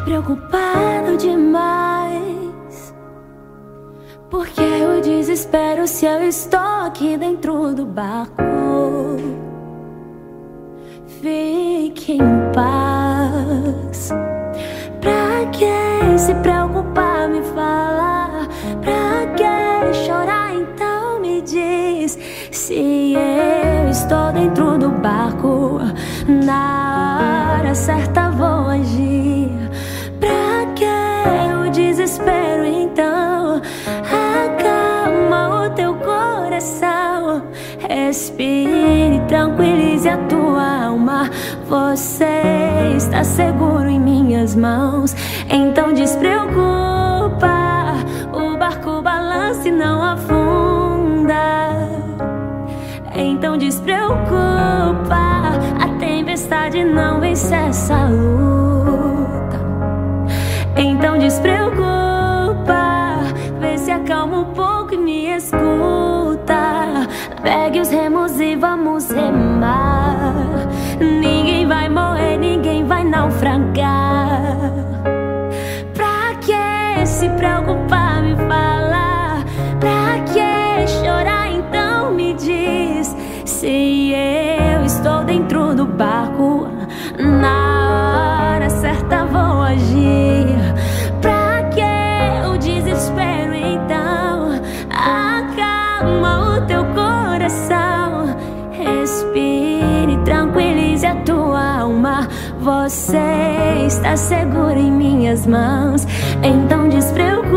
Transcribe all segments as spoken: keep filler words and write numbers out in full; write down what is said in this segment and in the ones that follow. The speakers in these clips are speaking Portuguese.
preocupado demais. Porque o desespero se eu estou aqui dentro do barco. Fique em paz. Pra que se preocupar, me falar? Pra que chorar, então me diz. Se eu estou dentro do barco, na hora certa vou agir. Pra que o desespero, então? Acalma o teu coração. Respire, tranquilize a tua alma. Você está seguro em minhas mãos. Então despreocupa. O barco balança e não afunda. Então despreocupa. A tempestade não vence essa luta. Então despreocupa. Vê se acalma um pouco e me escuta. Pegue os remos e vamos remar. Ninguém vai morrer, ninguém vai naufragar. Pra que se preocupar, me falar? Pra que chorar, então me diz. Se eu estou dentro do barco, na hora certa vou agir. Pra que o desespero, então? Acalma o teu coração. Respire, tranquilize a tua alma. Você está seguro em minhas mãos. Então despreocupa.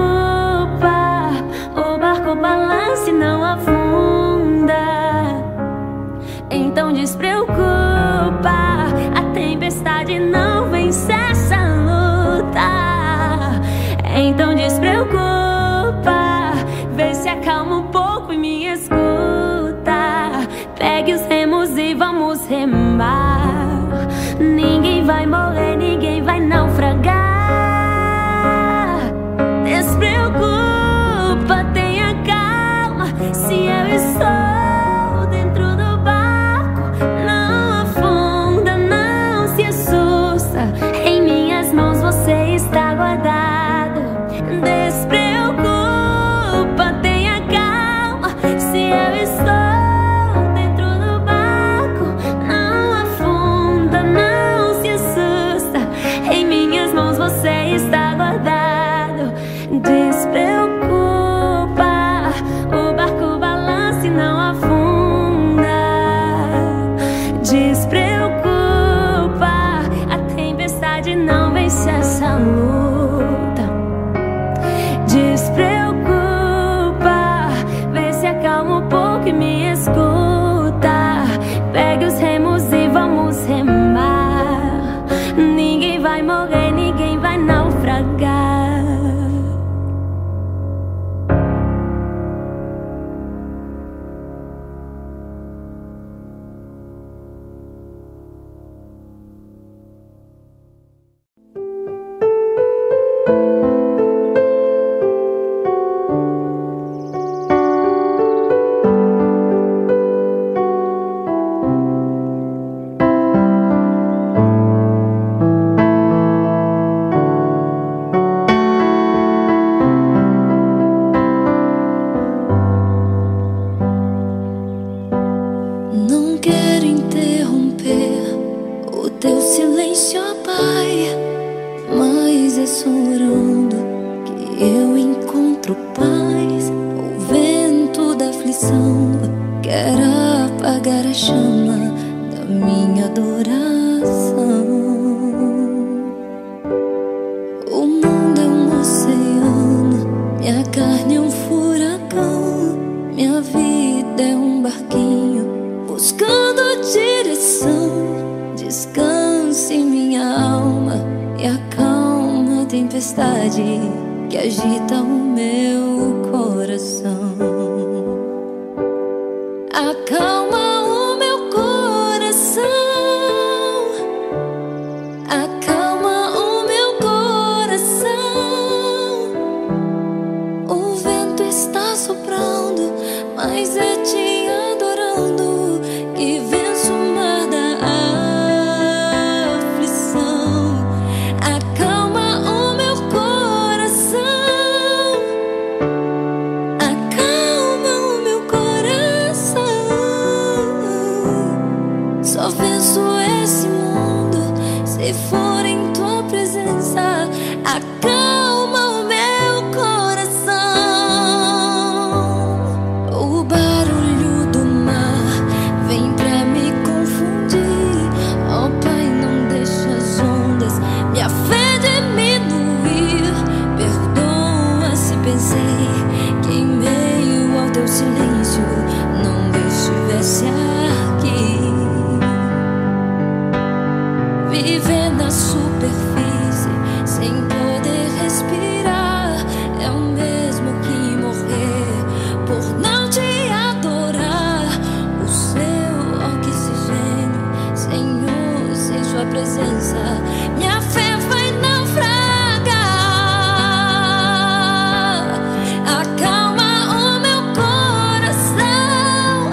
O barco balança e não afunda. Então despreocupa. A tempestade não vence essa luta. Então despreocupa. Vê se acalma um pouco e me escuta. Pegue os remos e vamos remar. Ninguém vai morrer, ninguém vai naufragar. Despreocupa, tenha calma. Se eu estou dentro do barco, não afunda, não se assusta. Em minhas mãos você está guardado. Despreocupa, tenha calma. Se eu estou você está guardado. Despreocupa. O barco balança e não afunda. Despreocupa. A tempestade não vence essa luta. Despreocupa. Vê se acalma um pouco e me escuta. Pegue os remos e vamos remar. Ninguém vai morrer, ninguém vai naufragar. Que agita o meu coração. Acalma o meu coração. Acalma o meu coração. O vento está soprando, mas é te adorando que venço o mar da aflição. Acalma o se for em tua presença. Acalma o meu coração. O barulho do mar vem pra me confundir. Ó Pai, não deixa as ondas minha fé diminuir. Perdoa se pensei que em meio ao teu silêncio não estivesse aqui. Viver na superfície sem poder respirar é o mesmo que morrer por não te adorar. O seu oxigênio, Senhor, sem sua presença minha fé vai naufragar. Acalma o meu coração,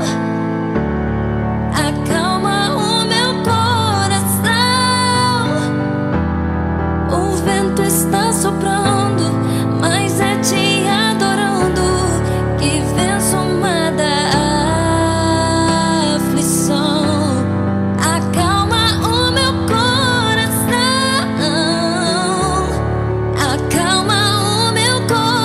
acalma o meu coração. O vento está soprando, mas é te adorando que venço amada aflição. Acalma o meu coração, acalma o meu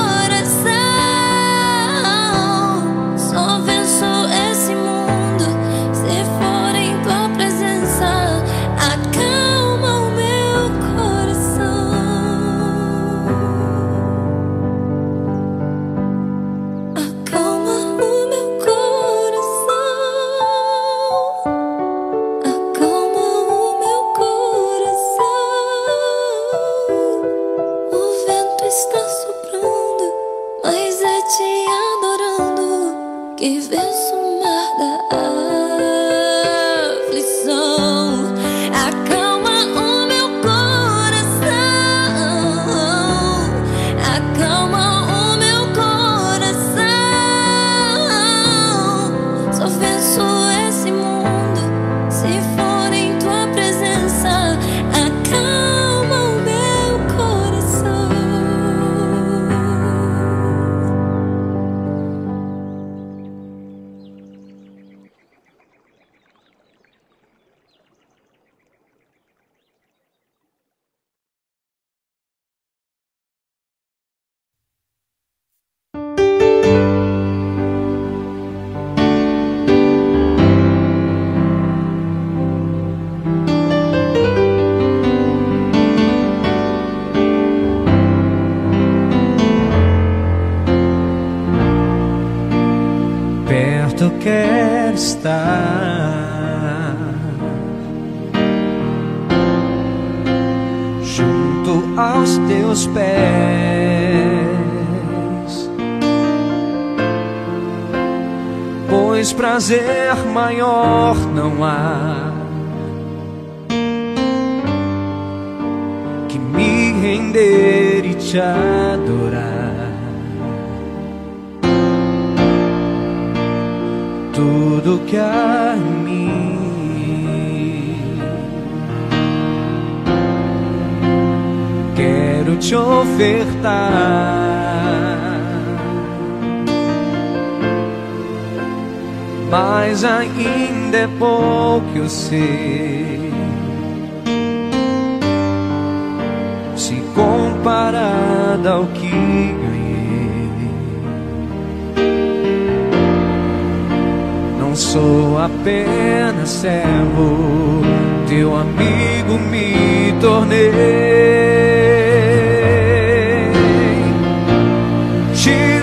coração. Só venço esse mundo se for em tua presença. Acalma o meu coração, acalma o meu coração, acalma o meu coração. O vento está soprando, mas é te adorando que venço o mar da aflição. Acalma o meu coração, acalma o meu coração. Só venço esse mundo se for em tua presença. Acalma o meu coração. Perto quero estar, junto aos teus pés, pois prazer maior não há que me render e te adorar. Tudo que há em mim quero te ofertar, mas ainda é pouco, eu sei, se comparado ao que ganhei. Não sou apenas servo, teu amigo me tornei. Te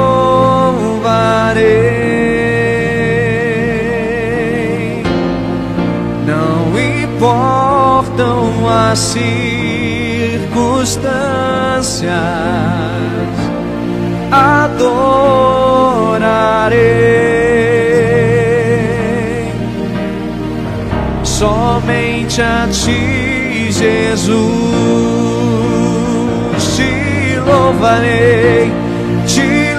louvarei, não importam as circunstâncias, adorarei. Somente a ti, Jesus, te louvarei, te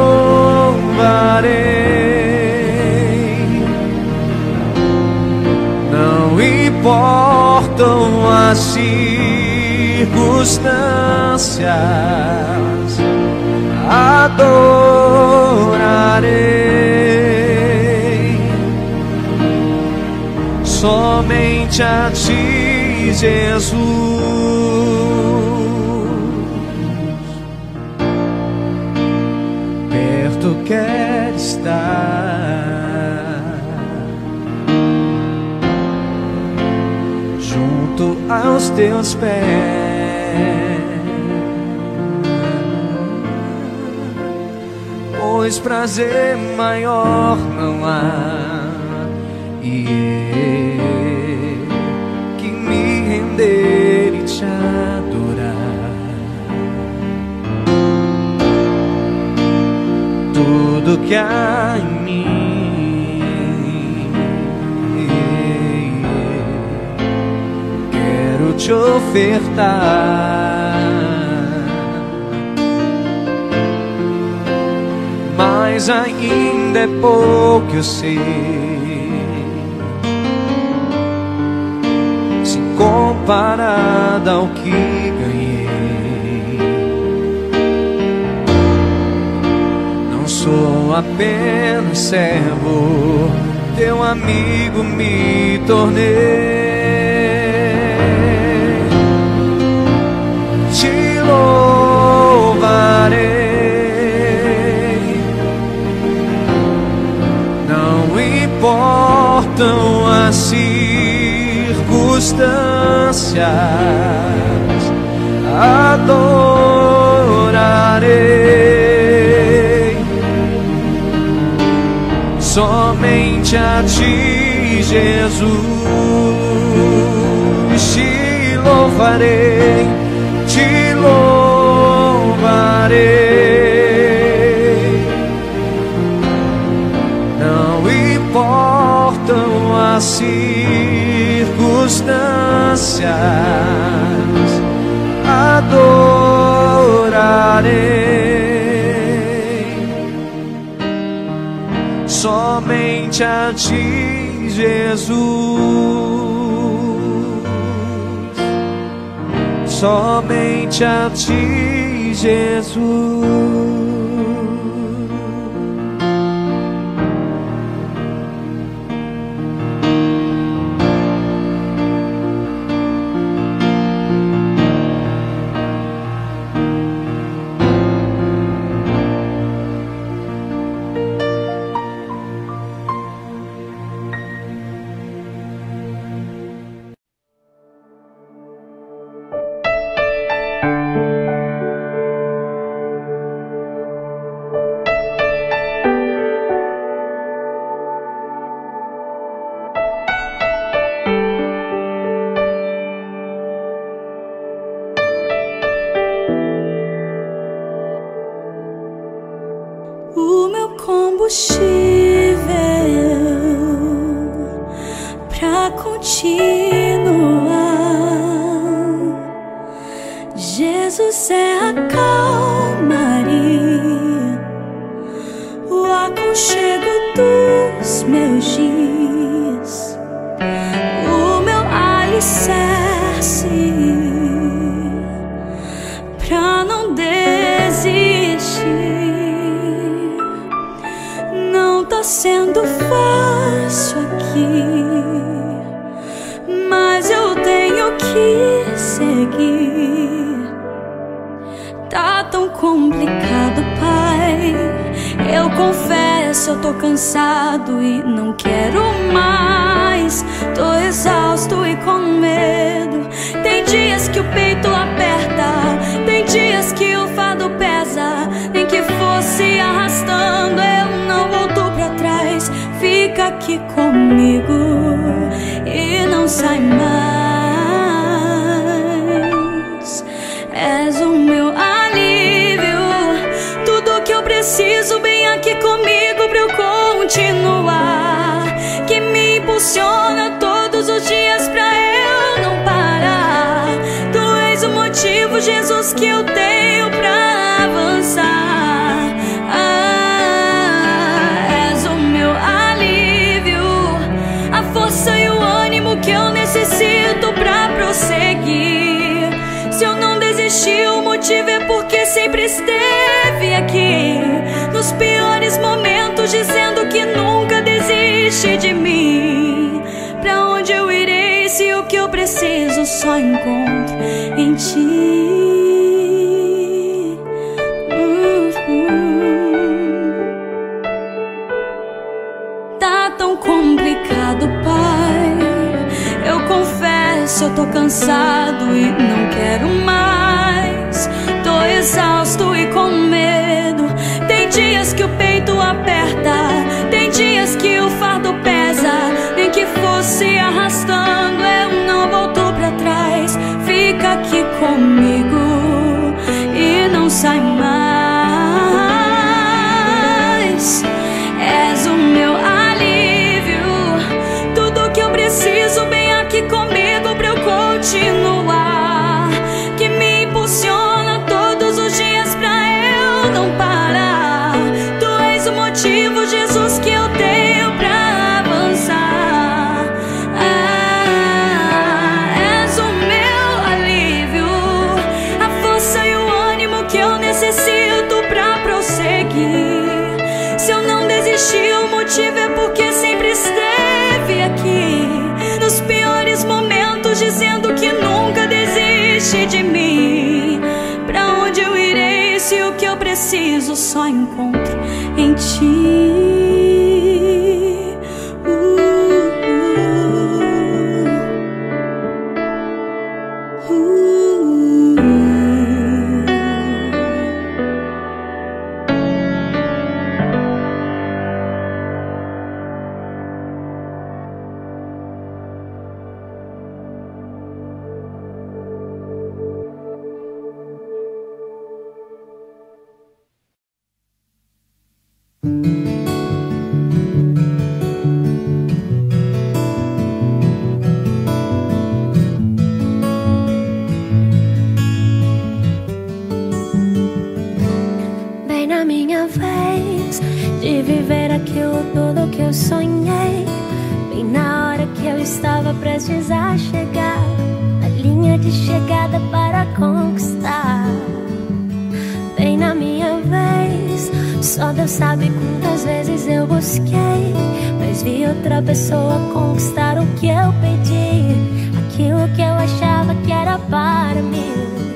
louvarei. Não importam as circunstâncias, adorarei. Somente a ti, Jesus. Perto quer estar, junto aos teus pés, pois prazer maior não há, e eu que me render e te adorar. Tudo que há em mim quero te ofertar, mas ainda é pouco, eu sei, se comparado ao que ganhei. Não sou apenas servo, teu amigo me tornei. Te louvarei, importam as circunstâncias, adorarei somente a ti, Jesus. Te louvarei, te louvarei. Importam as circunstâncias, adorarei somente a ti, Jesus. Somente a ti, Jesus. O meu combustível pra continuar. Jesus é a calmaria, o aconchego dos meus dias, o meu alicerce pra não desistir. Não tá sendo fácil aqui, mas eu tenho que seguir. Tá tão complicado, Pai. Eu confesso, eu tô cansado e não quero mais. Tô exausto e com medo. Tem dias que o peito aperta, tem dias que o fardo pesa. Nem que fosse arrastando, eu não volto pra trás. Fica aqui comigo e não sai mais. És o meu alívio, tudo que eu preciso bem aqui comigo pra eu continuar. Que me impulsiona todos os dias pra eu não parar. Tu és o motivo, Jesus, que eu tenho pra avançar. Ah, és o meu alívio, a força e o ânimo que eu necessito pra prosseguir. Se eu não desisti, o motivo é porque sempre esteve aqui, nos piores momentos, dizendo que nunca desiste de mim. Pra onde eu irei se o que eu preciso só encontro em ti. Tá tão complicado, Pai. Eu confesso, eu tô cansado e não quero mais. Tô exausto e com medo. Tem dias que o peito aperta, tem dias que o fardo pesa. Nem que fosse arrastando, eu não volto pra trás. Fica aqui comigo e não sai mais. És o meu alívio, tudo que eu preciso bem aqui comigo pra eu continuar. Que me impulsiona todos os dias pra eu não parar. Tu és o motivo, Jesus, que eu tenho pra avançar. Ah, és o meu alívio, a força e o ânimo que eu necessito pra prosseguir. Se eu não desisti, o motivo é porque sempre esteve aqui. Nos piores momentos, dizendo que nunca desiste de mim. Pra onde eu irei se o que eu preciso só encontro em ti? Uh, uh, uh, uh. Bem na minha vez de viver aquilo tudo que eu sonhei. Bem na hora que eu estava prestes a chegar, a linha de chegada para conquistar. Bem na minha vez, só Deus sabe quantas vezes eu busquei, mas vi outra pessoa conquistar o que eu pedi, aquilo que eu achava que era para mim.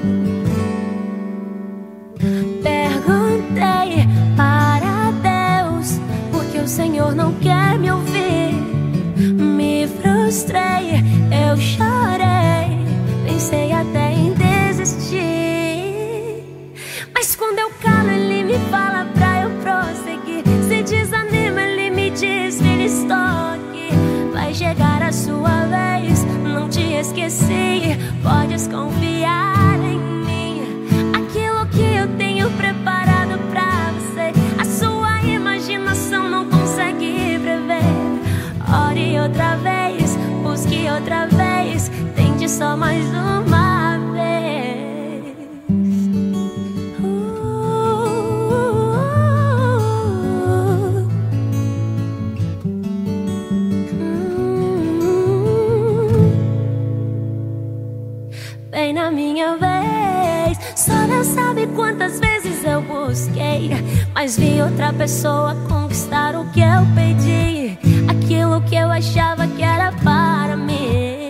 Perguntei para Deus porque o Senhor não quer me ouvir. Me frustrei, eu chorei, pensei até em desistir. Mas quando eu calo, Ele me fala pra eu prosseguir. Se desanima, Ele me diz, filho, estou aqui. Vai chegar a sua vez, não te esqueci. Podes confiar em mim. Aquilo que eu tenho preparado pra você, a sua imaginação não consegue prever. Ore outra vez, busque outra vez, tente só mais uma vez. Uh, uh, uh, uh. Bem na minha vez, só Deus sabe quantas vezes eu busquei, mas vi outra pessoa conquistar o que eu pedi, aquilo que eu achava que era para mim.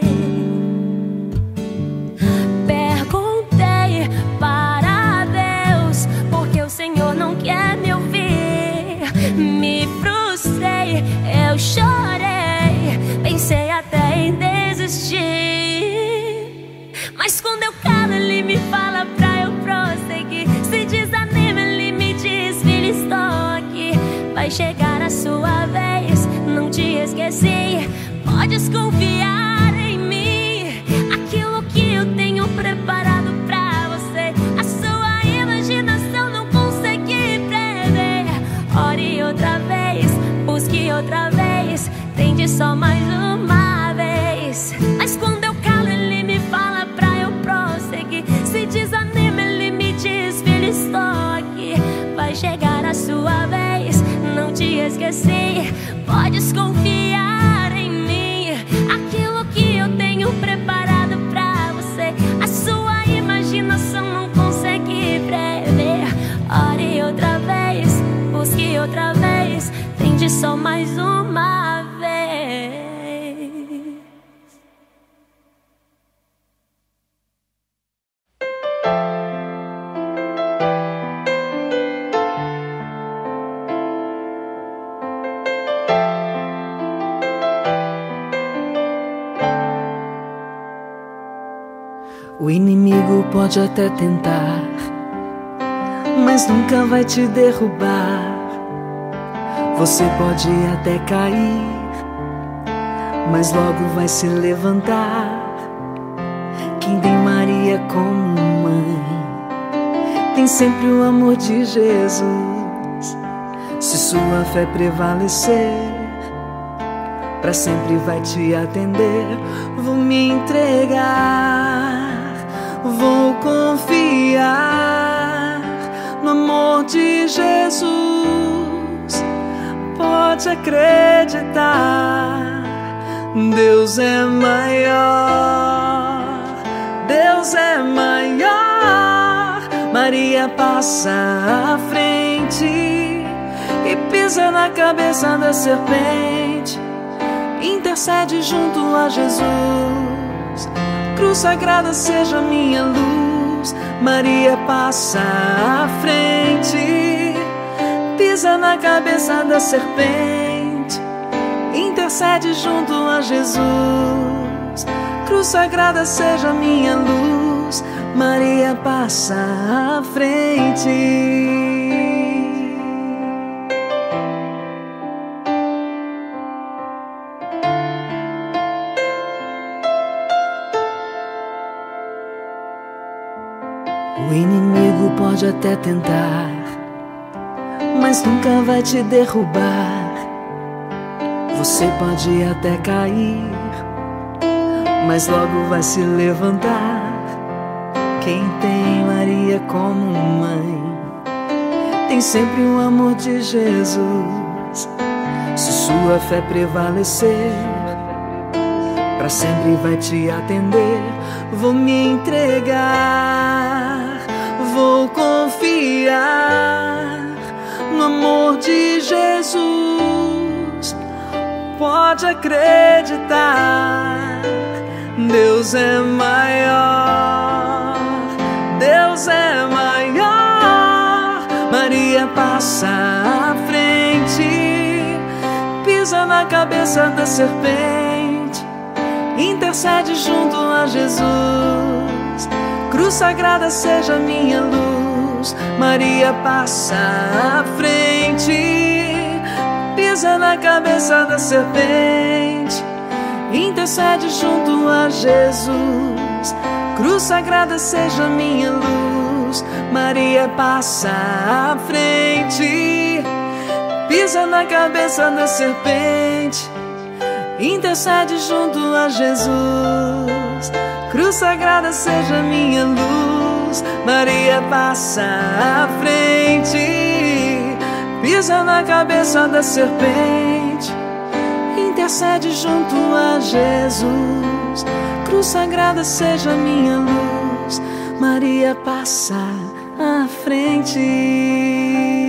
Perguntei para Deus porque o Senhor não quer me ouvir. Me frustrei, eu chorei, pensei até em desistir. Mas quando eu calo, Ele me fala pra eu prosseguir. Se desanima, Ele me diz, filho, estou aqui. Vai chegar a sua vez, não te esqueci. Podes confiar em mim. Aquilo que eu tenho preparado pra você, a sua imaginação não consegue prever. Ore outra vez, busque outra vez, tente só mais uma vez. Mas quando eu calo, Ele me fala pra eu prosseguir. Se desanima, Ele me diz, filho, estou aqui. Vai chegar a sua vez, não te esqueci. Podes confiar em mim. Aquilo que eu tenho preparado pra você, a sua imaginação não consegue prever. Ore outra vez, busque outra vez, tente só mais uma. inimigo pode até tentar, mas nunca vai te derrubar. Você pode até cair, mas logo vai se levantar. Quem tem Maria como mãe tem sempre o amor de Jesus. Se sua fé prevalecer, pra sempre vai te atender. Vou me entregar, vou confiar no amor de Jesus. Pode acreditar, Deus é maior, Deus é maior. Maria passa à frente e pisa na cabeça da serpente, intercede junto a Jesus. Cruz sagrada seja minha luz. Maria passa à frente, pisa na cabeça da serpente, intercede junto a Jesus. Cruz sagrada seja minha luz. Maria passa à frente. O inimigo pode até tentar, mas nunca vai te derrubar. Você pode até cair, mas logo vai se levantar. Quem tem Maria como mãe tem sempre o amor de Jesus. Se sua fé prevalecer, pra sempre vai te atender. Vou me entregar, vou confiar no amor de Jesus. Pode acreditar, Deus é maior, Deus é maior. Maria passa à frente, pisa na cabeça da serpente, intercede junto a Jesus. Cruz sagrada seja minha luz. Maria passa à frente, pisa na cabeça da serpente, intercede junto a Jesus. Cruz sagrada seja minha luz. Maria passa à frente, pisa na cabeça da serpente, intercede junto a Jesus. Cruz sagrada seja minha luz. Maria passa à frente, pisa na cabeça da serpente, intercede junto a Jesus. Cruz sagrada seja minha luz. Maria passa à frente.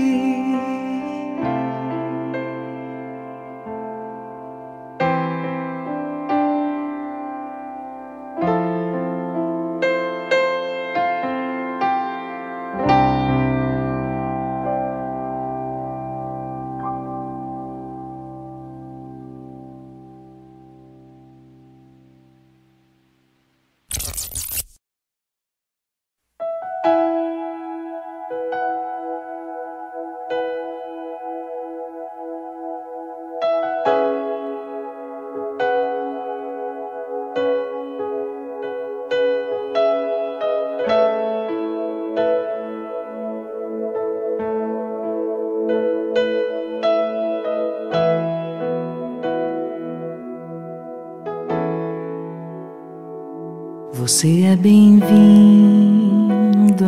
Você é bem-vindo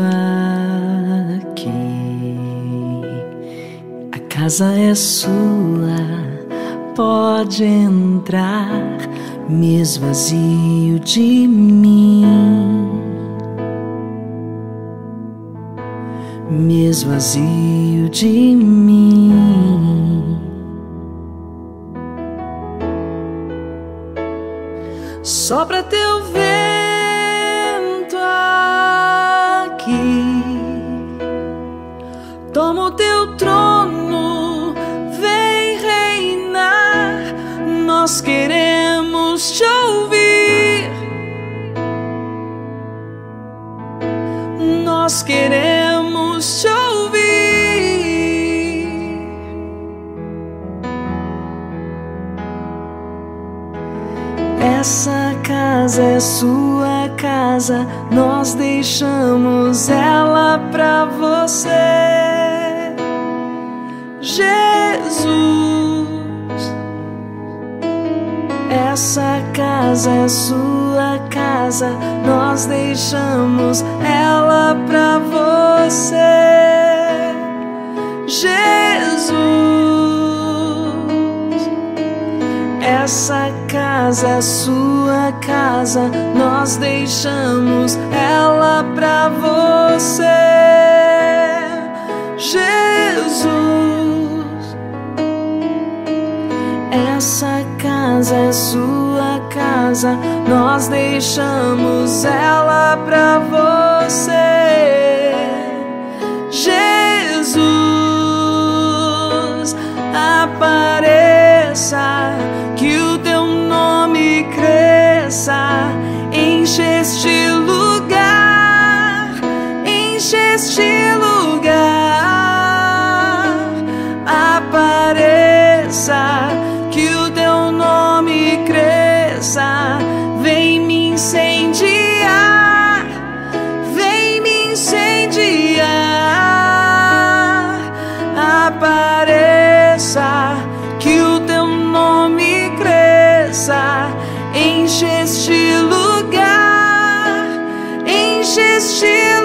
aqui. A casa é sua, pode entrar. Me esvazio de mim, me esvazio de mim. Sopra teu vento aqui, toma o teu trono, vem reinar. Nós queremos te ouvir. nós queremos te ouvir. Essa casa é sua casa, nós deixamos ela pra você, Jesus. Essa casa é sua casa, nós deixamos ela pra você, Jesus. Essa casa é sua casa, nós deixamos ela pra você, Jesus. Essa casa é sua casa, nós deixamos ela pra você, Jesus. Apareça, que o teu nome cresça, enche este lugar, enche este lugar. Apareça, que o teu nome cresça, vem me incendiar, vem me incendiar. Apareça, que o teu nome cresça, enche este lugar, enche este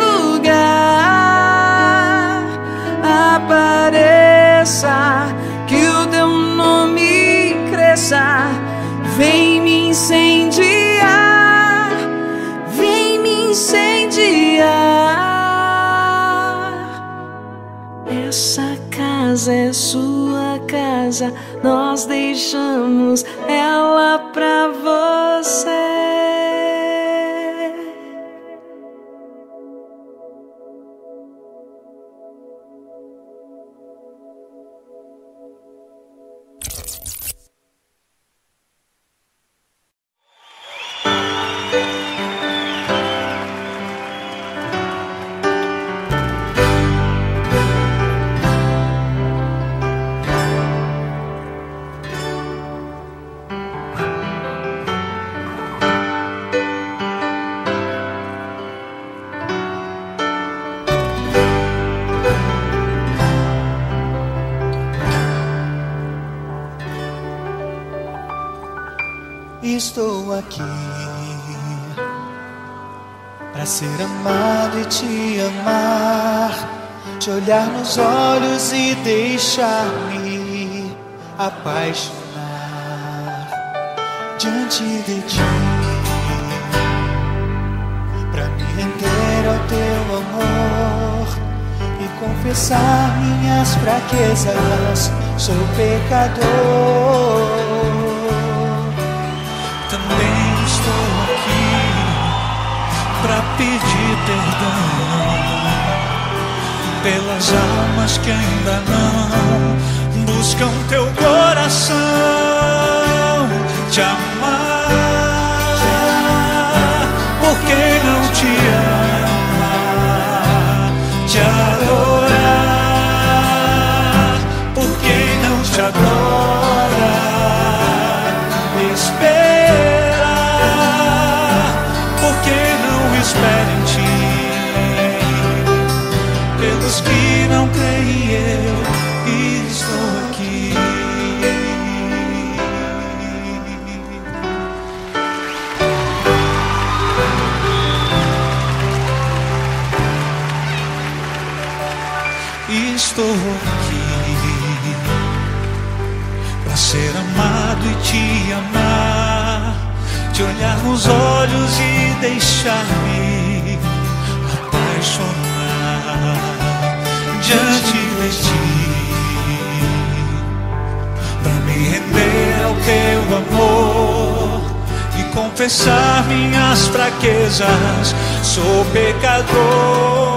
lugar. Apareça, que o teu nome cresça, vem me incendiar, vem me incendiar. Essa casa é sua casa, nós deixamos ela pra você. Estou aqui para ser amado e te amar, te olhar nos olhos e deixar-me apaixonar diante de ti, para me render ao teu amor e confessar minhas fraquezas. Sou pecador. Também estou aqui pra pedir perdão pelas almas que ainda não buscam teu coração, te amar, porque não te ama, te adorar, porque não te adora, espera, porque não espera em ti, pelos que não creem eu estou aqui. Estou aqui pra ser amado e te amar, te olhar nos olhos e deixar-me apaixonar diante de ti, pra me render ao teu amor e confessar minhas fraquezas. Sou pecador.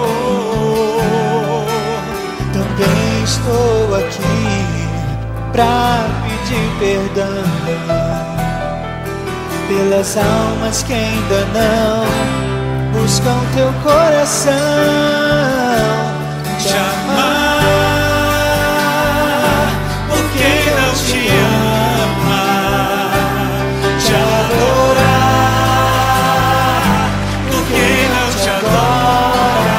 Também estou aqui pra pedir perdão pelas almas que ainda não buscam teu coração, te amar, porque não te ama, te adorar, porque não te adora,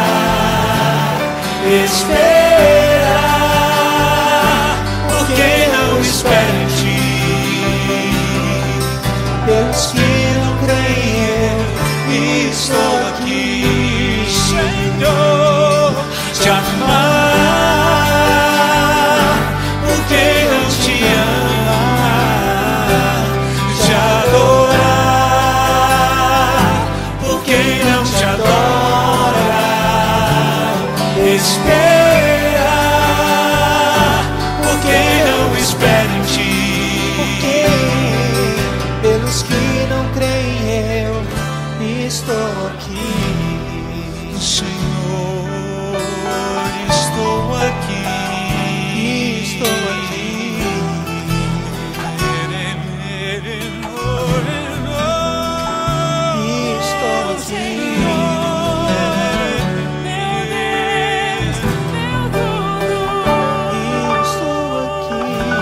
esperar, porque não espera em ti. Pelos que não creem, eu estou aqui, Senhor, te amar, porque não te ama, te adorar, porque não te adora, esperar, porque não espera em ti. Pelos que não creem, eu estou aqui, Senhor, estou aqui, estou aqui, estou aqui, meu Deus, meu tudo, estou aqui.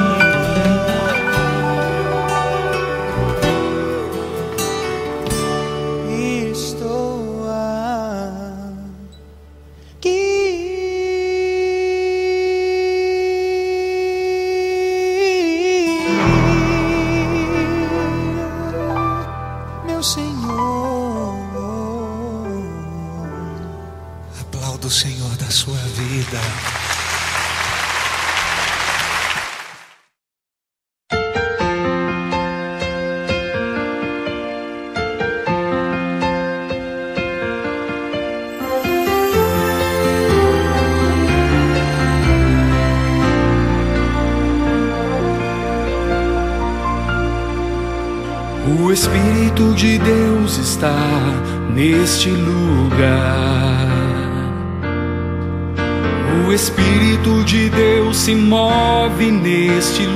Do Senhor da sua vida. O Espírito de Deus está neste lugar. O Espírito de Deus se move neste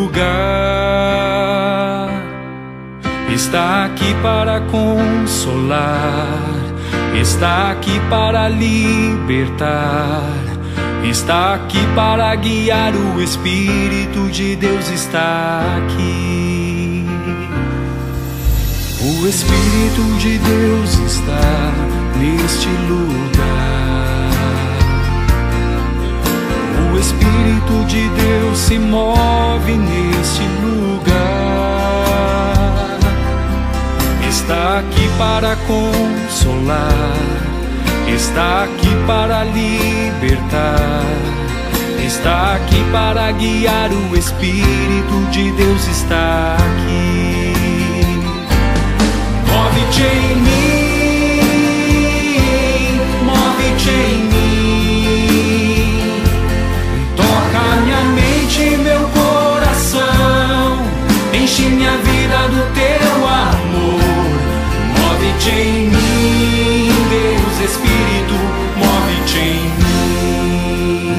lugar. Está aqui para consolar, está aqui para libertar, está aqui para guiar. O Espírito de Deus está aqui. O Espírito de Deus está neste lugar. O Espírito de Deus se move neste lugar. Está aqui para consolar, está aqui para libertar, está aqui para guiar. O Espírito de Deus está aqui. Move-te em mim, move-te em mim. Minha mente e meu coração, enche minha vida do teu amor. Move-te em mim, Deus Espírito, move-te em mim.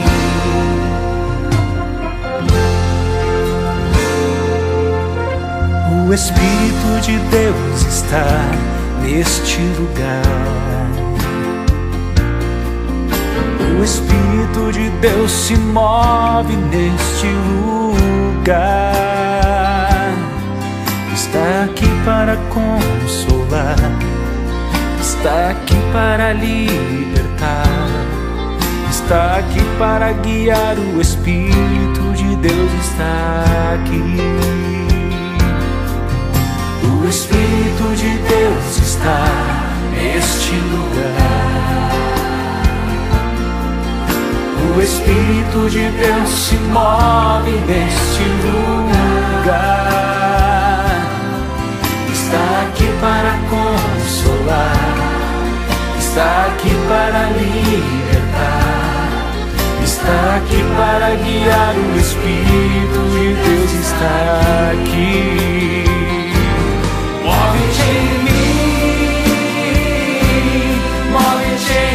O Espírito de Deus está neste lugar. O Espírito de Deus se move neste lugar. Está aqui para consolar, está aqui para libertar, está aqui para guiar. O Espírito de Deus está aqui. O Espírito de Deus está neste lugar. O Espírito de Deus se move neste lugar. Está aqui para consolar, está aqui para libertar, está aqui para guiar. O Espírito de Deus está aqui. Move-te em mim, move-te em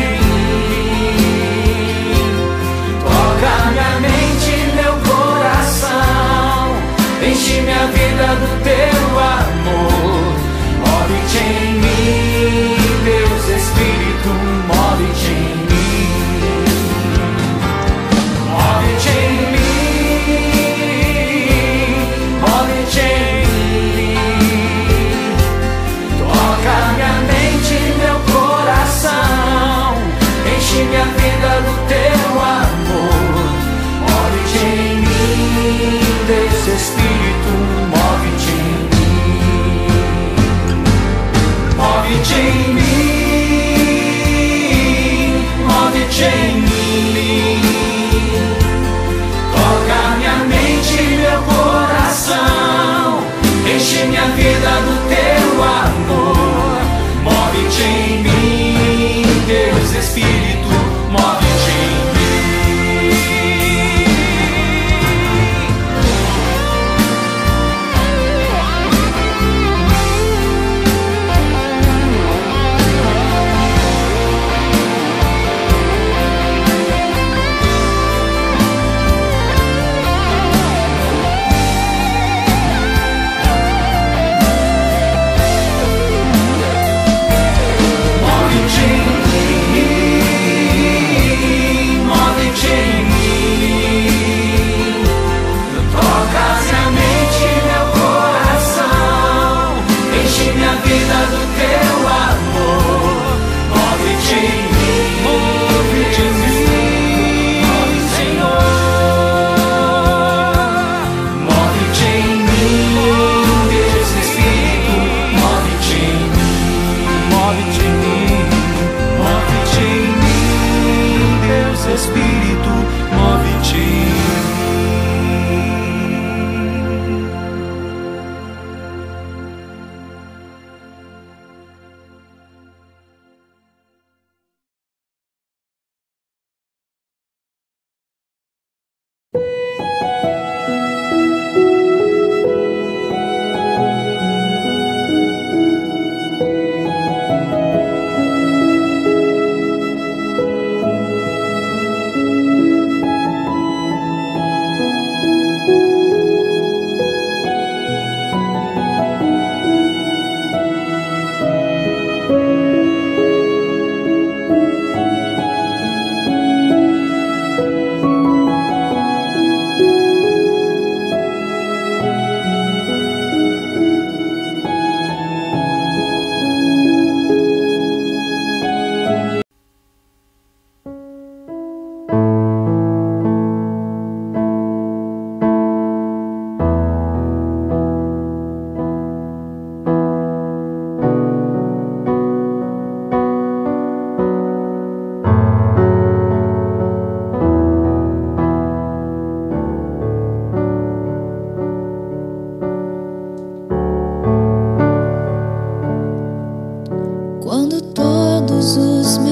mim. Toca minha mente e meu coração, enche minha vida do teu amor. Move-te em mim, Deus Espírito.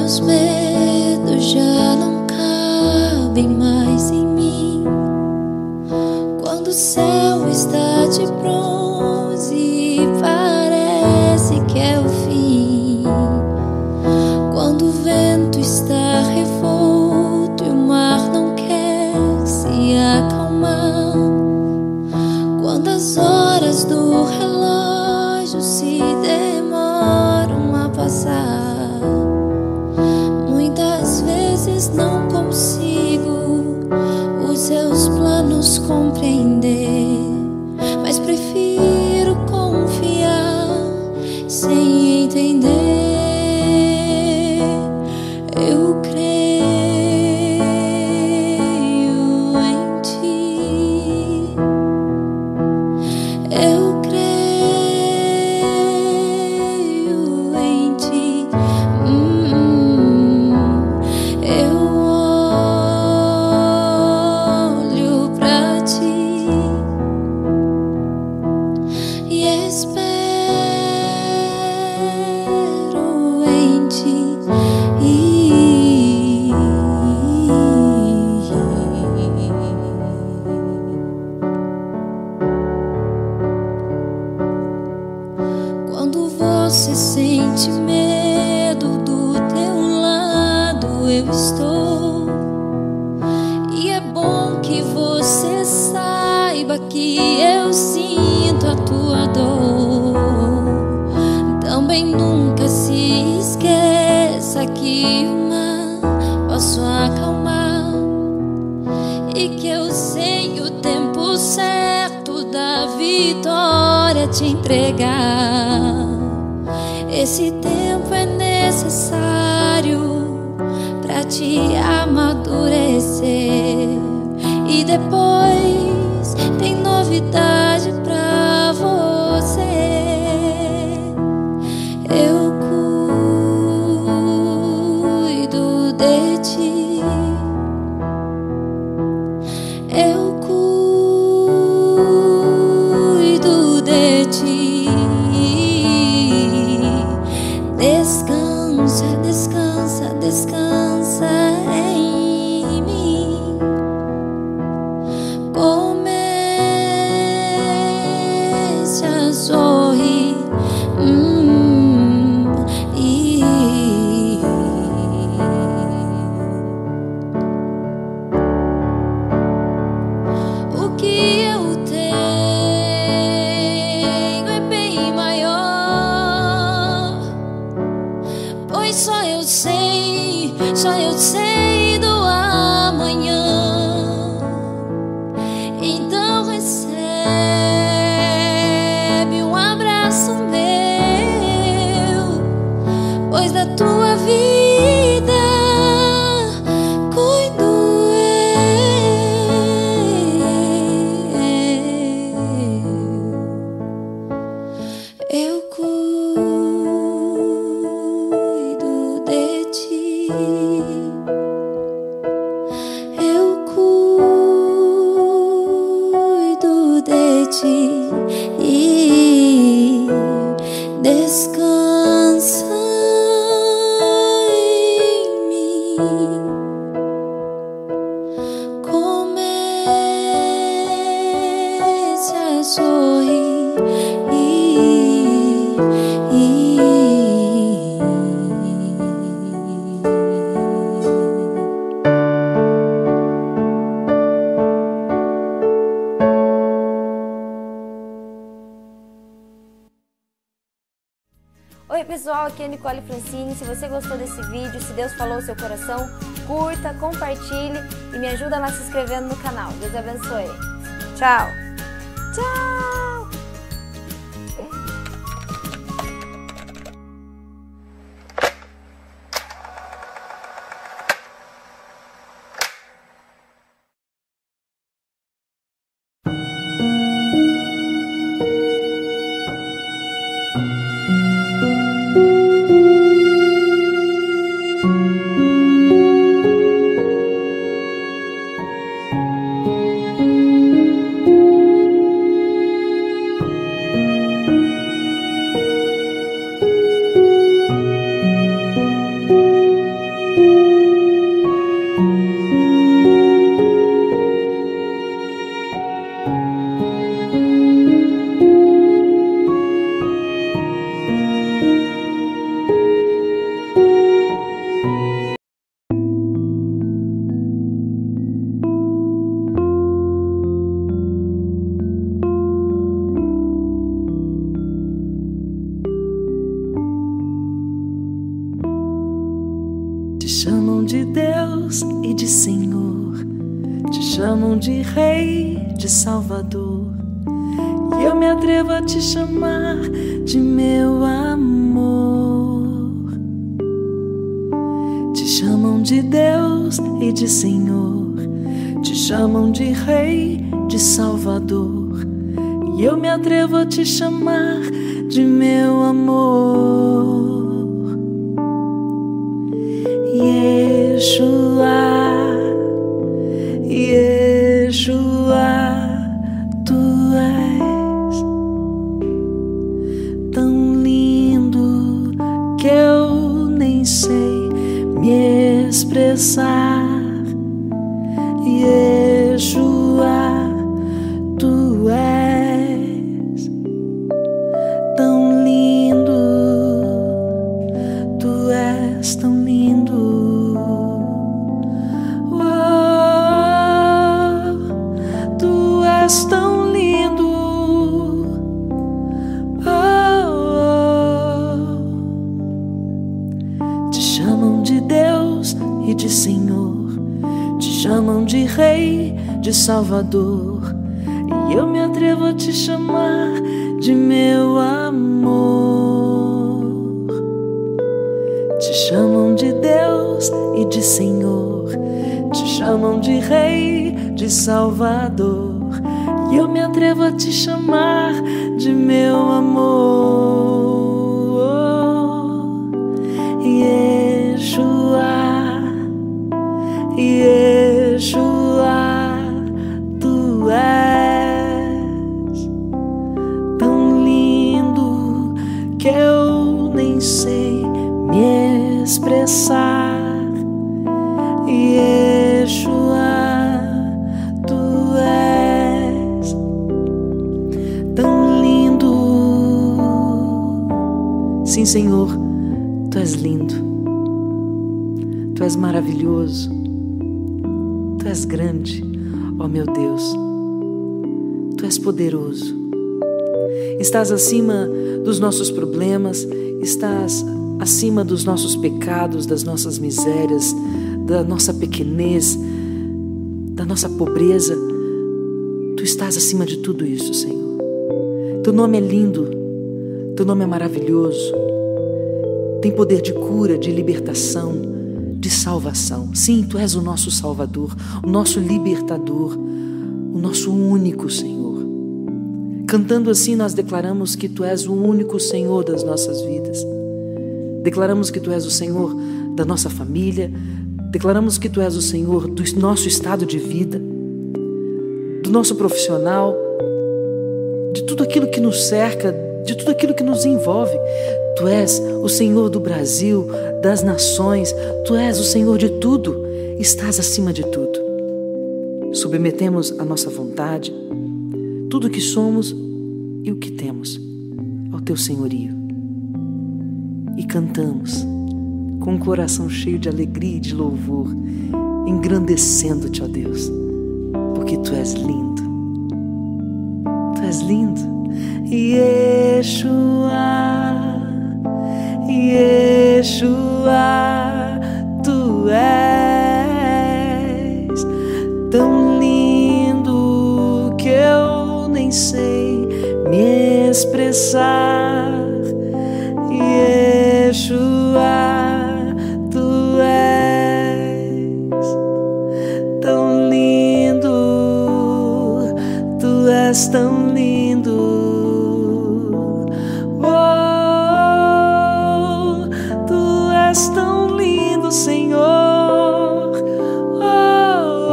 meus medos já não cabem mais em mim. Quando o céu está de bronze e parece que é o fim. Quando o vento está revolto e o mar não quer se acalmar. Quando as horas do relógio se demoram a passar. Muitas vezes não consigo os seus planos compreender, mas prefiro confiar sem entender. Eu creio em ti. Eu creio em ti. Hum, eu olho pra ti e espero em ti. Quando você sente medo, do teu lado eu estou. E é bom que você saiba que eu sinto a tua dor. Também nunca se esqueça que o mar posso acalmar e que eu sei o tempo certo da vitória te entregar. Esse tempo é necessário pra te amadurecer. E depois tem novidade pra você. Eu cuido de ti. Eu cuido de ti. Descansa, descansa, descansa em mim. Comece a sorrir. Hum, e o que eu tenho é bem maior, pois só eu sei, só eu sei do amanhã. Então recebe um abraço meu, pois da tua vida cuido eu. Eu cuido de ti. Eu cuido de ti. E descansa em mim. Comece a sorrir. Oi pessoal, aqui é a Nicole Francini. Se você gostou desse vídeo, se Deus falou ao seu coração, curta, compartilhe e me ajuda lá se inscrevendo no canal. Deus abençoe. Tchau! Tchau! Te chamam de Deus e de Senhor, te chamam de Rei, de Salvador, e eu me atrevo a te chamar de meu amor. Te chamam de Deus e de Senhor, te chamam de Rei, de Salvador, e eu me atrevo a te chamar de meu amor. Yeshua, Yeshua, tu és tão lindo que eu nem sei me expressar. Yeshua, tu és tão lindo, tu és tão lindo. És tão lindo, oh, oh. Te chamam de Deus e de Senhor, te chamam de Rei, de Salvador, e eu me atrevo a te chamar de meu amor. Te chamam de Deus e de Senhor, te chamam de Rei, de Salvador, e eu me atrevo a te chamar de meu amor. Yeshua, Yeshua, tu és tão lindo que eu nem sei me expressar. Yeshua, sim, Senhor, Tu és lindo, Tu és maravilhoso, Tu és grande, ó meu Deus, Tu és poderoso. Estás acima dos nossos problemas, estás acima dos nossos pecados, das nossas misérias, da nossa pequenez, da nossa pobreza. Tu estás acima de tudo isso, Senhor. Teu nome é lindo, Teu nome é maravilhoso, tem poder de cura, de libertação, de salvação. Sim, Tu és o nosso Salvador, o nosso libertador, o nosso único Senhor. Cantando assim, nós declaramos que Tu és o único Senhor das nossas vidas. Declaramos que Tu és o Senhor da nossa família, declaramos que Tu és o Senhor do nosso estado de vida, do nosso profissional, de tudo aquilo que nos cerca, de tudo aquilo que nos envolve. Tu és o Senhor do Brasil, das nações, Tu és o Senhor de tudo, estás acima de tudo. Submetemos a nossa vontade, tudo o que somos e o que temos, ao Teu senhorio. E cantamos com um coração cheio de alegria e de louvor, engrandecendo-Te, ó Deus, porque Tu és lindo, Tu és lindo. Yeshua, Yeshua, Tu és tão lindo que eu nem sei me expressar. Yeshua, Tu és tão lindo, Tu és tão lindo. És tão lindo, Senhor, oh,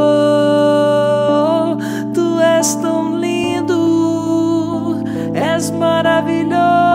oh, Tu és tão lindo, és maravilhoso.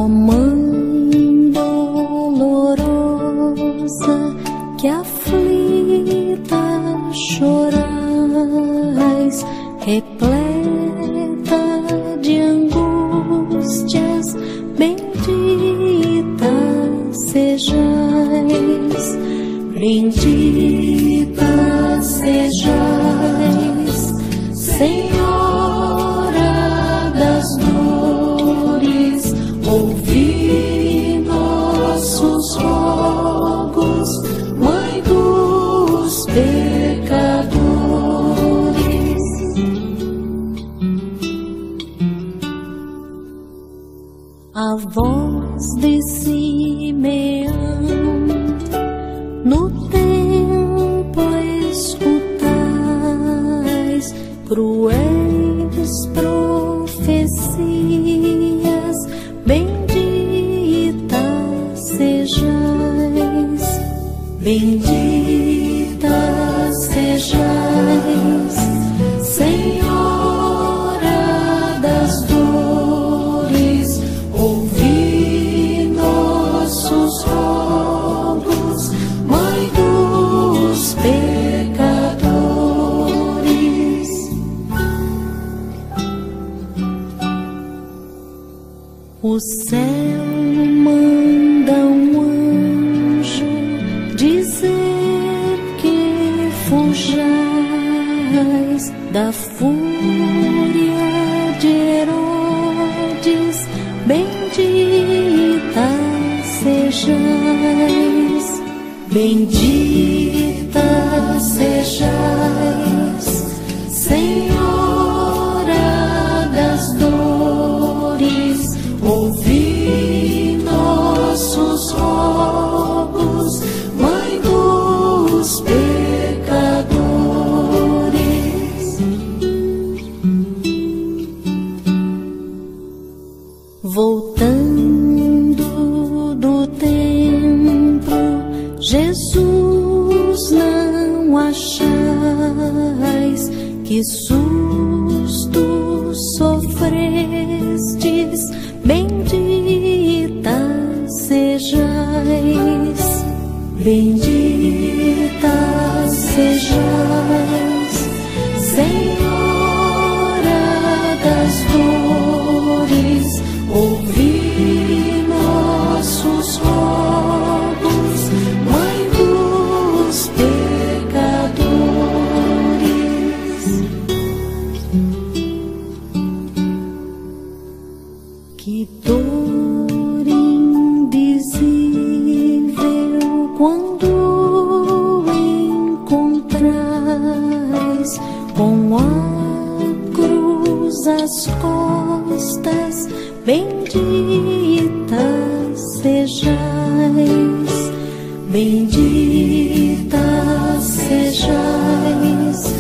Ó Mãe dolorosa, que aflita chorais, repleta de angústias, bendita sejais, bendita sejais, Senhora das dores, ouvi nossos rogos, Mãe dos pecadores. A voz de Simeão no templo escutais, cruéis profecias, bendita sejais, bendita sejais, Senhora das dores, ouvi nossos rogos, Mãe dos pecadores. O céu manda um anjo dizer que fujais da fúria de Herodes, bendita sejais, bendita sejais, Senhora das dores, ouvi nossos rogos, Mãe dos pecadores. Voltando do templo, Jesus não achais, que susto sofrestes, bendita sejais, bendita sejais, Senhora das dores, ouvi nossos rogos, Mãe dos pecadores. Que dor indizível quando encontrais com a cruz às costas, bendita sejais, bendita sejais,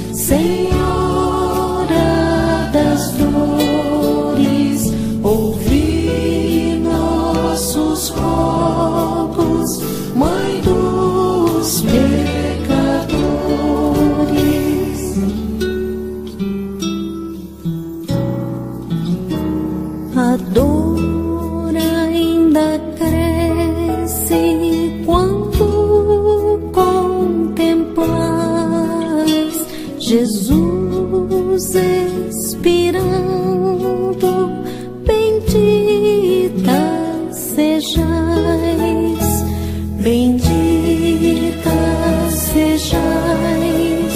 Senhora das dores, ouvi nossos rogos, Mãe dos pecadores. A dor ainda cresce quando contemplais Jesus expirando, bendita sejais, bendita sejais,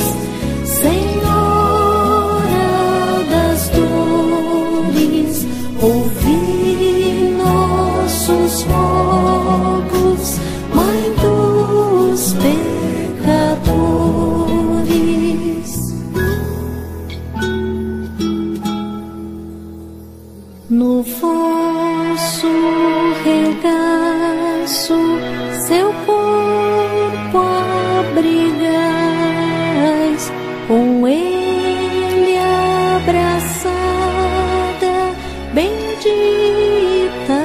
Senhora das dores, ouvi nossos rogos, Mãe dos pecadores. No vosso regaço seu corpo abrigais, com ele abraçada, bendita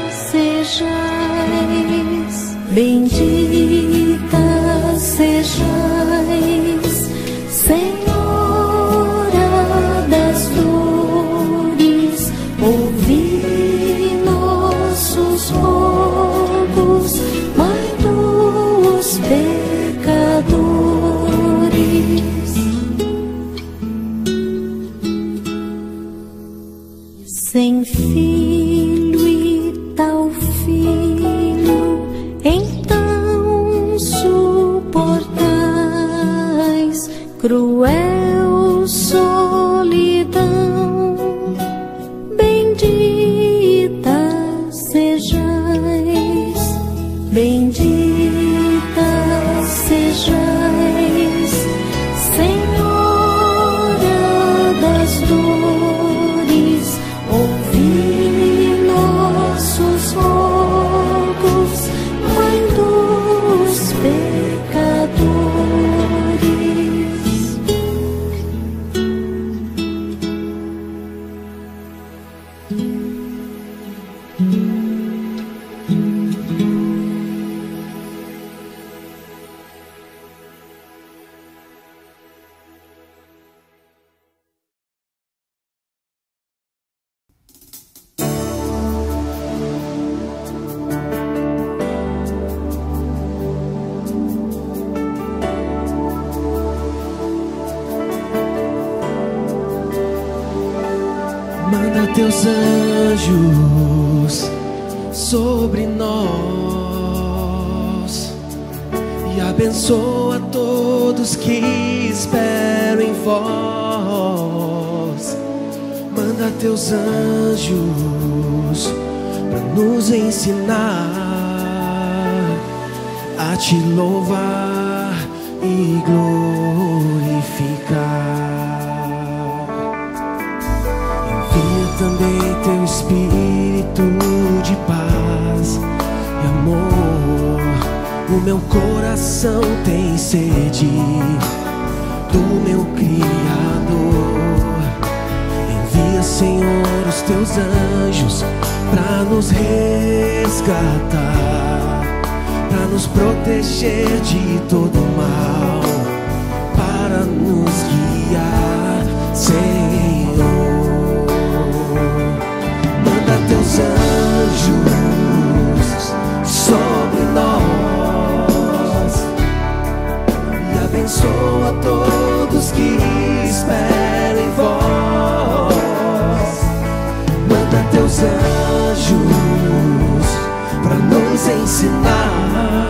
sejais, bendita sejais, Senhora das dores, ouvi-nos. sem filho e tal filho, então suportais cruel solidão. Bendita sejais, bendita sejais, Senhora das dores, ouvi nossos rogos, Mãe dos pecadores. Manda teus anjos sobre nós e abençoa todos que esperam em vós. Manda teus anjos para nos ensinar a te louvar e glorificar. Também teu espírito de paz e amor. O meu coração tem sede do meu Criador. Envia, Senhor, os teus anjos pra nos resgatar, pra nos proteger de todo mal, para nos guiar, Senhor. Teus anjos sobre nós e abençoa todos que esperam em vós. Manda teus anjos para nos ensinar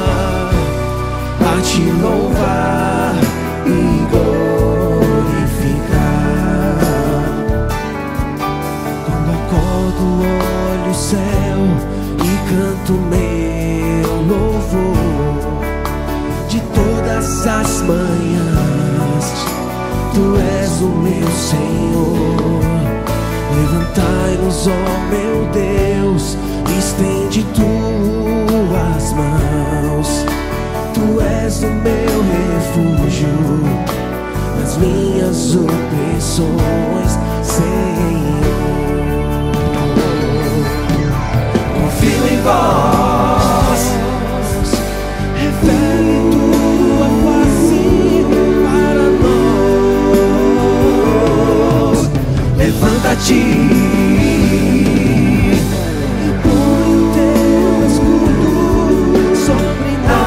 a te louvar e olho o céu e canto meu louvor. De todas as manhãs tu és o meu Senhor. Levantai-nos, ó meu Deus, estende tuas mãos. Tu és o meu refúgio nas minhas opressões, Senhor. Confio em vós, revele tua face para nós. Levanta-te e põe o teu escudo sobre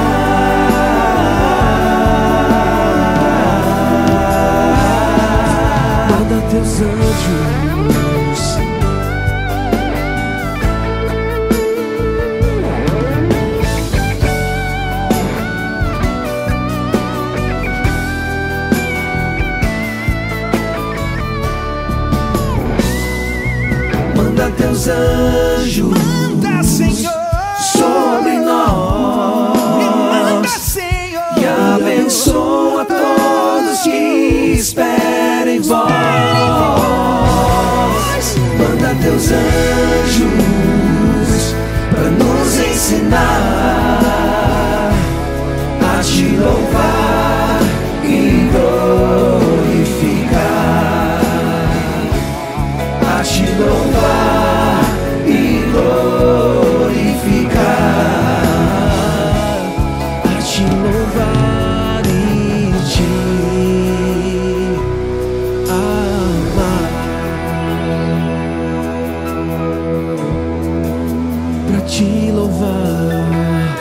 nós. Manda teus anjos teus anjos, manda, Senhor, sobre nós. Me manda, Senhor, e abençoa todos que esperam em vós. Manda teus anjos para nos ensinar a te louvar e glorificar, a te louvar e glorificar, a te louvar e te amar, pra te louvar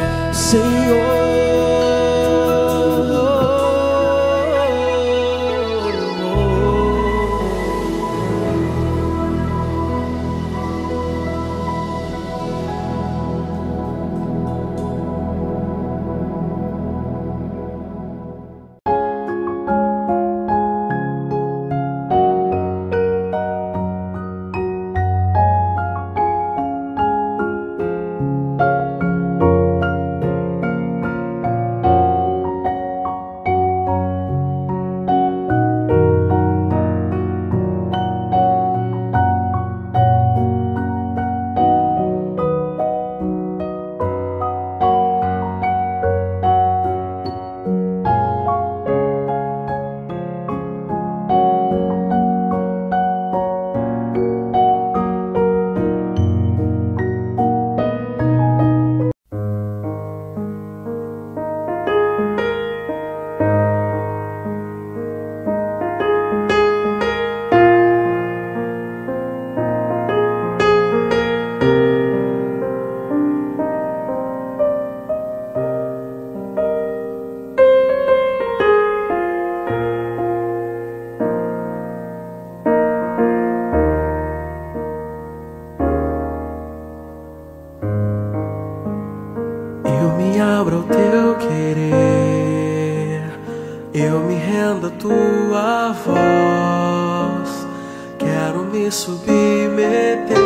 eu me rendo à tua voz. Quero me submeter.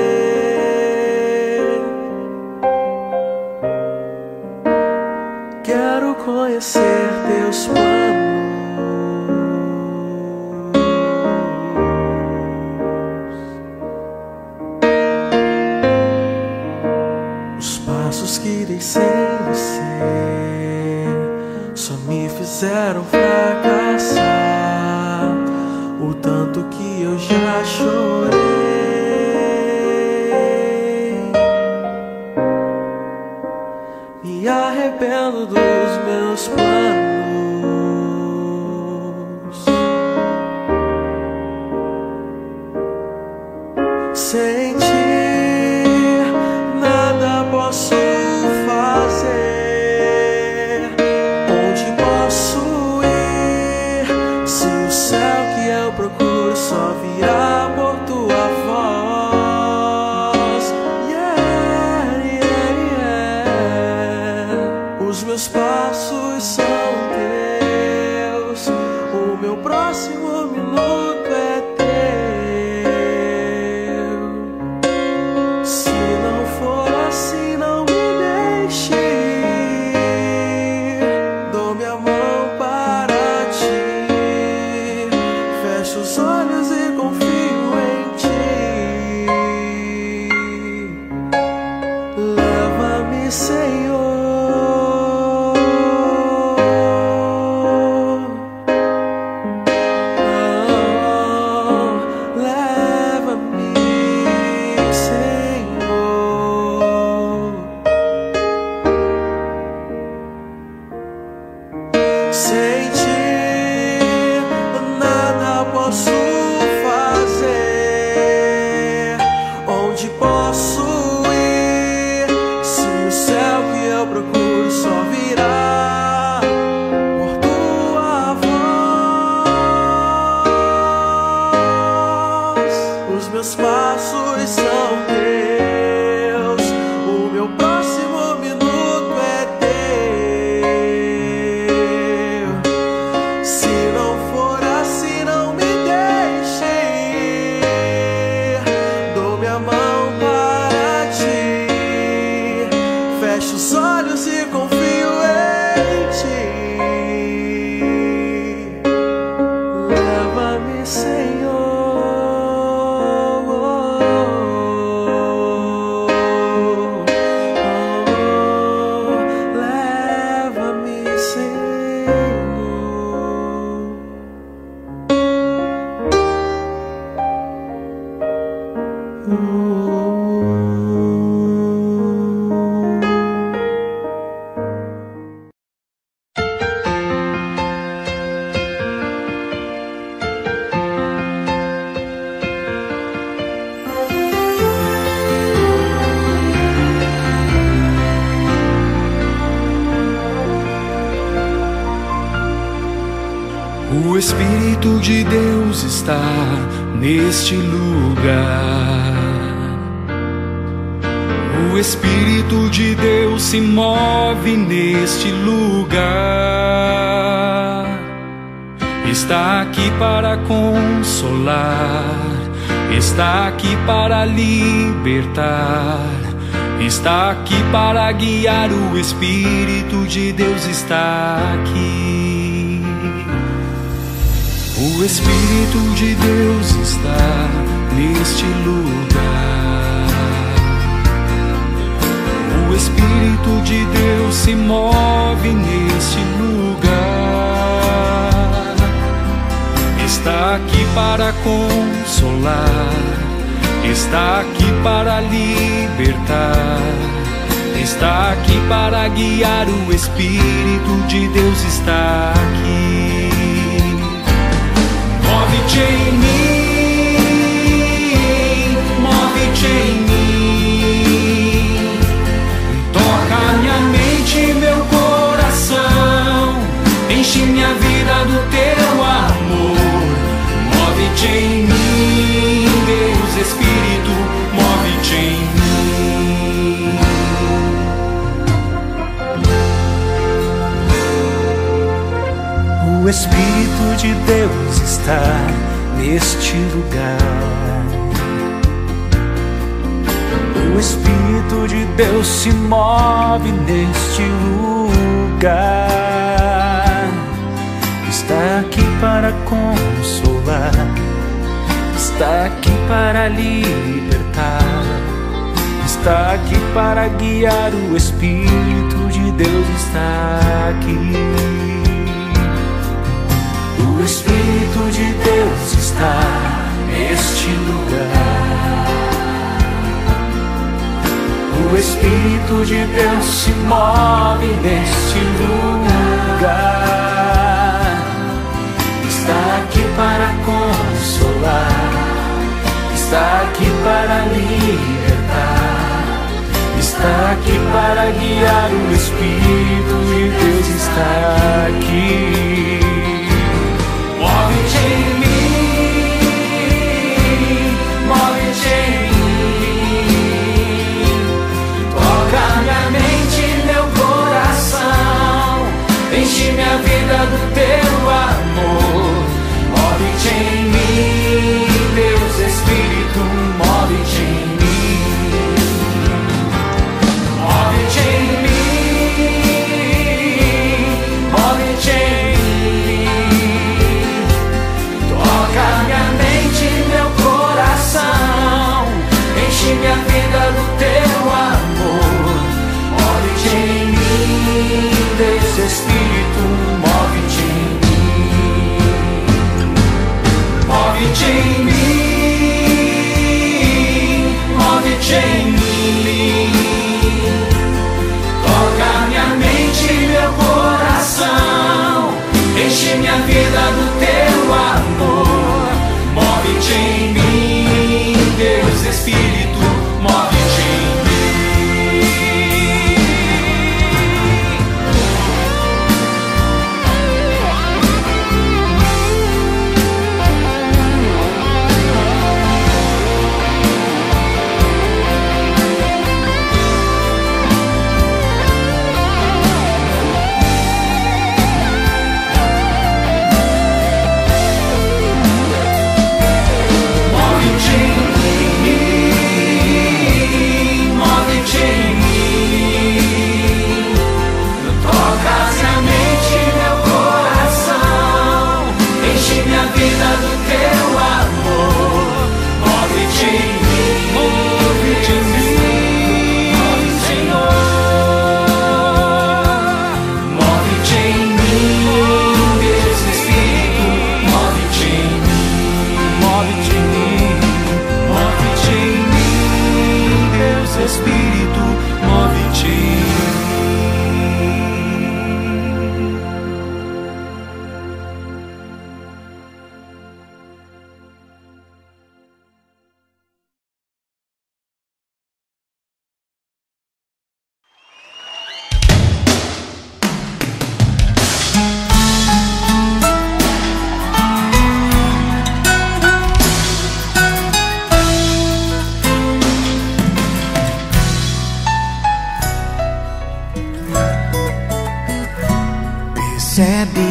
Quero conhecer teus planos. Os passos que dei sem você só me fizeram fracassar. O tanto que eu já chorei. Me arrependo dos meus planos. Sem ti nada posso fazer. Onde posso ir se o céu que eu procuro só virá por tua voz? Yeah, yeah, yeah. Os meus passos são teus, o meu próximo minuto é teu. Se não for assim, não me deixe ir. Dou minha mão para ti, fecho os olhos e confio em ti. Leva-me, Senhor. Oh, leva-me, Senhor. Sem ti nada posso fazer. Onde posso ir se o céu que eu procuro só virá por tua voz? Os meus passos são teus, o meu próximo minuto é teu. Se não for assim, não me deixe ir. Dou minha mão para ti, fecho os olhos e confio em ti. Leva-me, Senhor. Oh, leva-me, Senhor. O Espírito de Deus está neste lugar. O Espírito de Deus se move neste lugar. Está aqui para consolar, está aqui para libertar, está aqui para guiar. O Espírito de Deus está aqui. O Espírito de Deus está neste lugar. O Espírito de Deus se move neste lugar. Está aqui para consolar, está aqui para libertar, está aqui para guiar. O Espírito de Deus está aqui. Move-te em mim, move-te em mim. Toca minha mente e meu coração, enche minha vida do teu amor. Move-te em mim, Deus Espírito, move-te em mim. O Espírito de Deus está neste lugar. O Espírito de Deus se move neste lugar. Está aqui para consolar, está aqui para libertar, está aqui para guiar. O Espírito de Deus está aqui. O Espírito de Deus está neste lugar. O Espírito de Deus se move neste lugar. Está aqui para consolar, está aqui para libertar, está aqui para guiar. O Espírito de Deus está aqui. Move-te em mim, move-te em mim. Toca minha mente, meu coração, enche minha vida do teu amor. Move-te em mim, Deus Espírito, move-te em mim. Move-te em mim, move-te em mim. Toca minha mente, meu coração, enche minha vida do teu amor. Move-te em mim, Deus Espírito, move-te em mim. Move-te em mim, move-te em mim. Toca minha mente, meu coração, enche minha vida do teu amor. Move-te em mim, Deus Espírito, move-te em percebe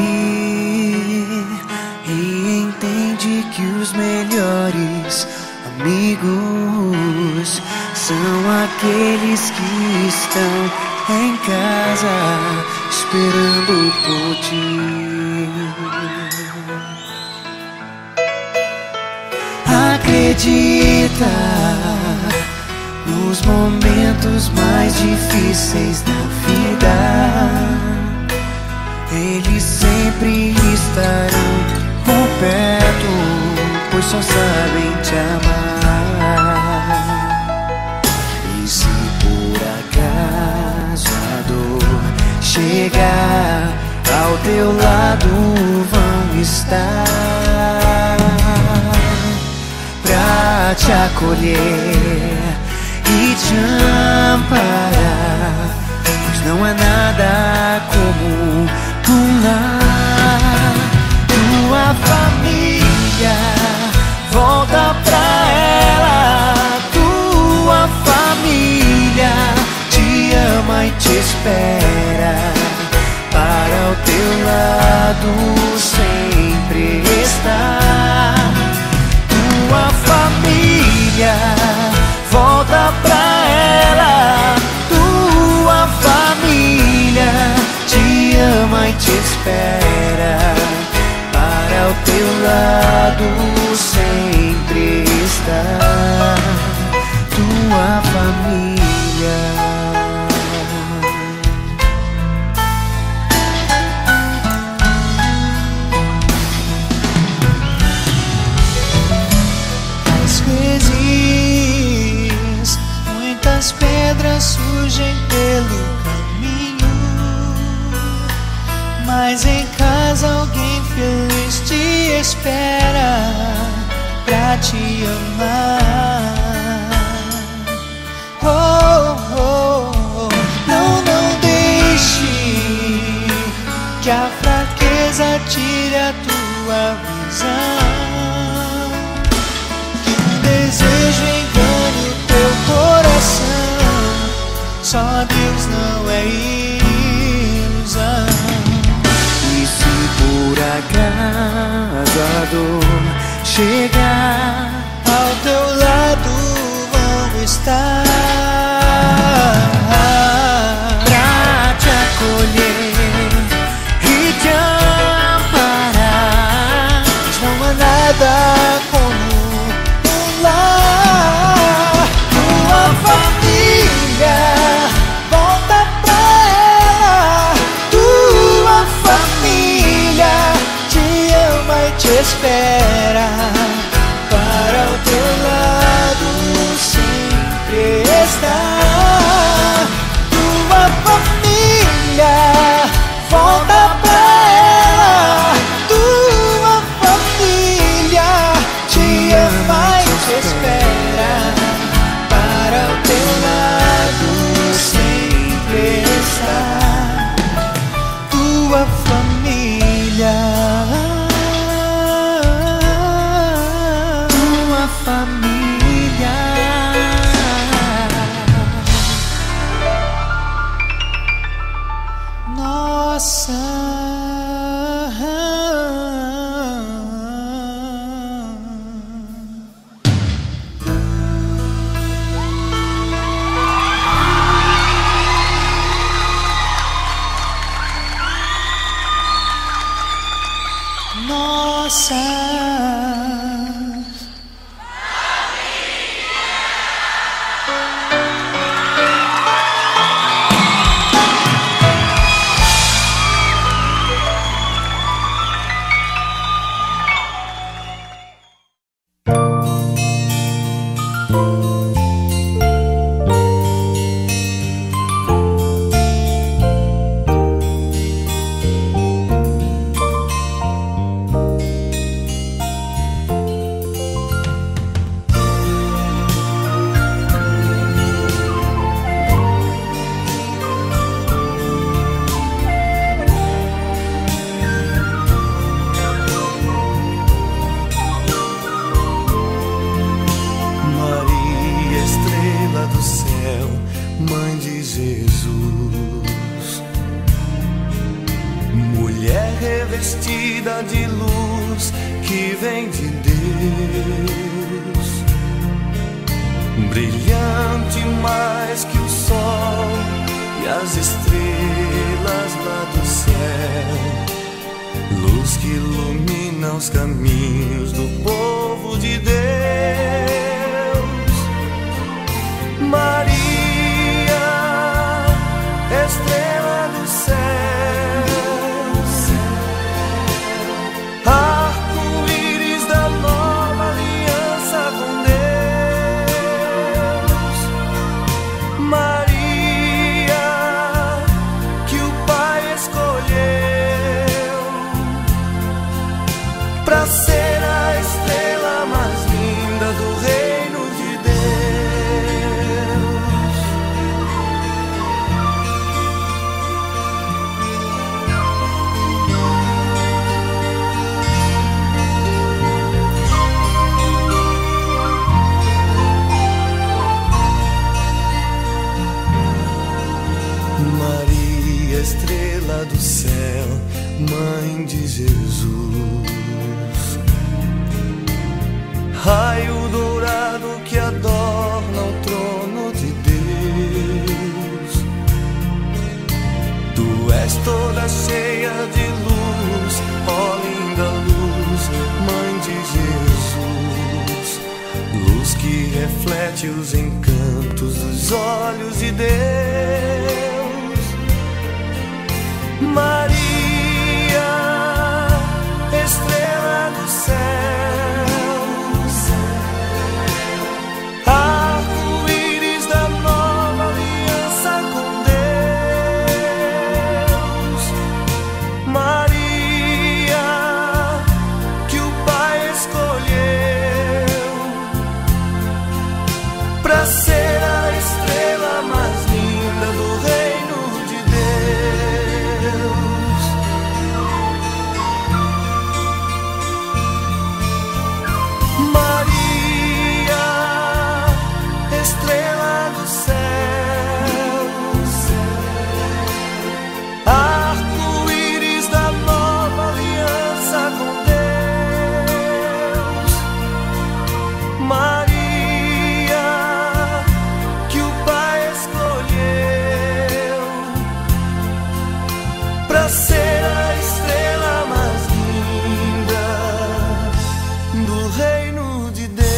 e entende que os melhores amigos são aqueles que estão em casa esperando por ti. Acredita nos momentos mais difíceis da vida, eles sempre estarão por perto, pois só sabem te amar. E se por acaso a dor chegar, ao teu lado vão estar pra te acolher e te amparar, pois não há nada como um lar. Tua família, volta pra ela. Tua família te ama e te espera para o teu lado. sempre está. Tua família, volta pra ela. Tua família te ama e te espera. Para o teu lado sempre está. Tua família. Às vezes, muitas pedras surgem pelo caminho, mas em casa alguém feliz te espera pra te amar. Oh, oh, oh. Não, não deixe que a fraqueza tire a tua visão, que um desejo engane o teu coração. Só Deus não é ilusão. E se por acaso a dor chegar ao teu lado, vão estar pra te acolher e te amparar. Não há nada como um lar. Tua família, volta pra ela. Tua família te ama e te espera. Para o teu lado sempre está. Tua família, volta pra ela. Tua família te ama e te espera. Para o teu lado sempre está. Tua família. Revestida de luz que vem de Deus, brilhante mais que o sol e as estrelas lá do céu, luz que ilumina os caminhos do povo de Deus. Maria, estrela do céu, arco-íris da nova aliança com Deus. Maria, que o Pai escolheu pra ser a estrela mais linda Mãe de Jesus, raio dourado que adorna o trono de Deus. Tu és toda cheia de luz, ó linda luz, Mãe de Jesus, luz que reflete os encantos dos olhos de Deus. Maria, estrela do céu, arco-íris da nova aliança com Deus. Maria, que o Pai escolheu pra ser a estrela mais linda do reino de Deus. Maria, estrela do céu, arco-íris da nova aliança com Deus. Maria, que o Pai escolheu pra ser a estrela mais linda do reino de Deus.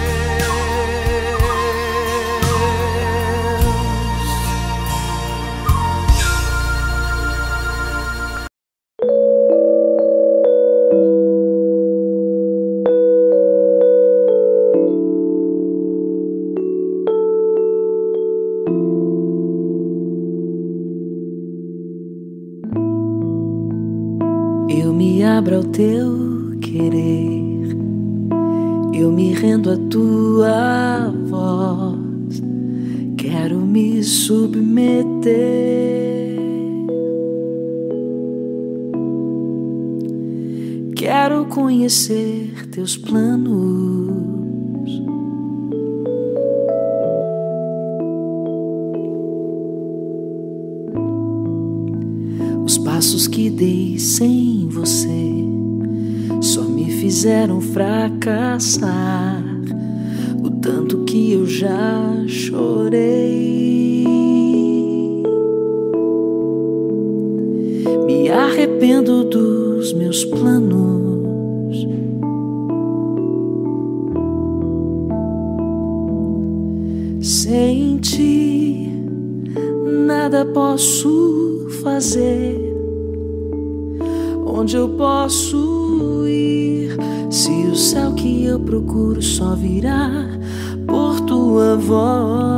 Eu me abro ao teu querer, eu me rendo à tua voz, quero me submeter, quero conhecer teus planos. Os passos que dei sem você só me fizeram fracassar. O tanto que eu já chorei, me arrependo dos meus planos. Sem ti nada posso fazer. Onde eu posso ir se o céu que eu procuro só virá por tua voz?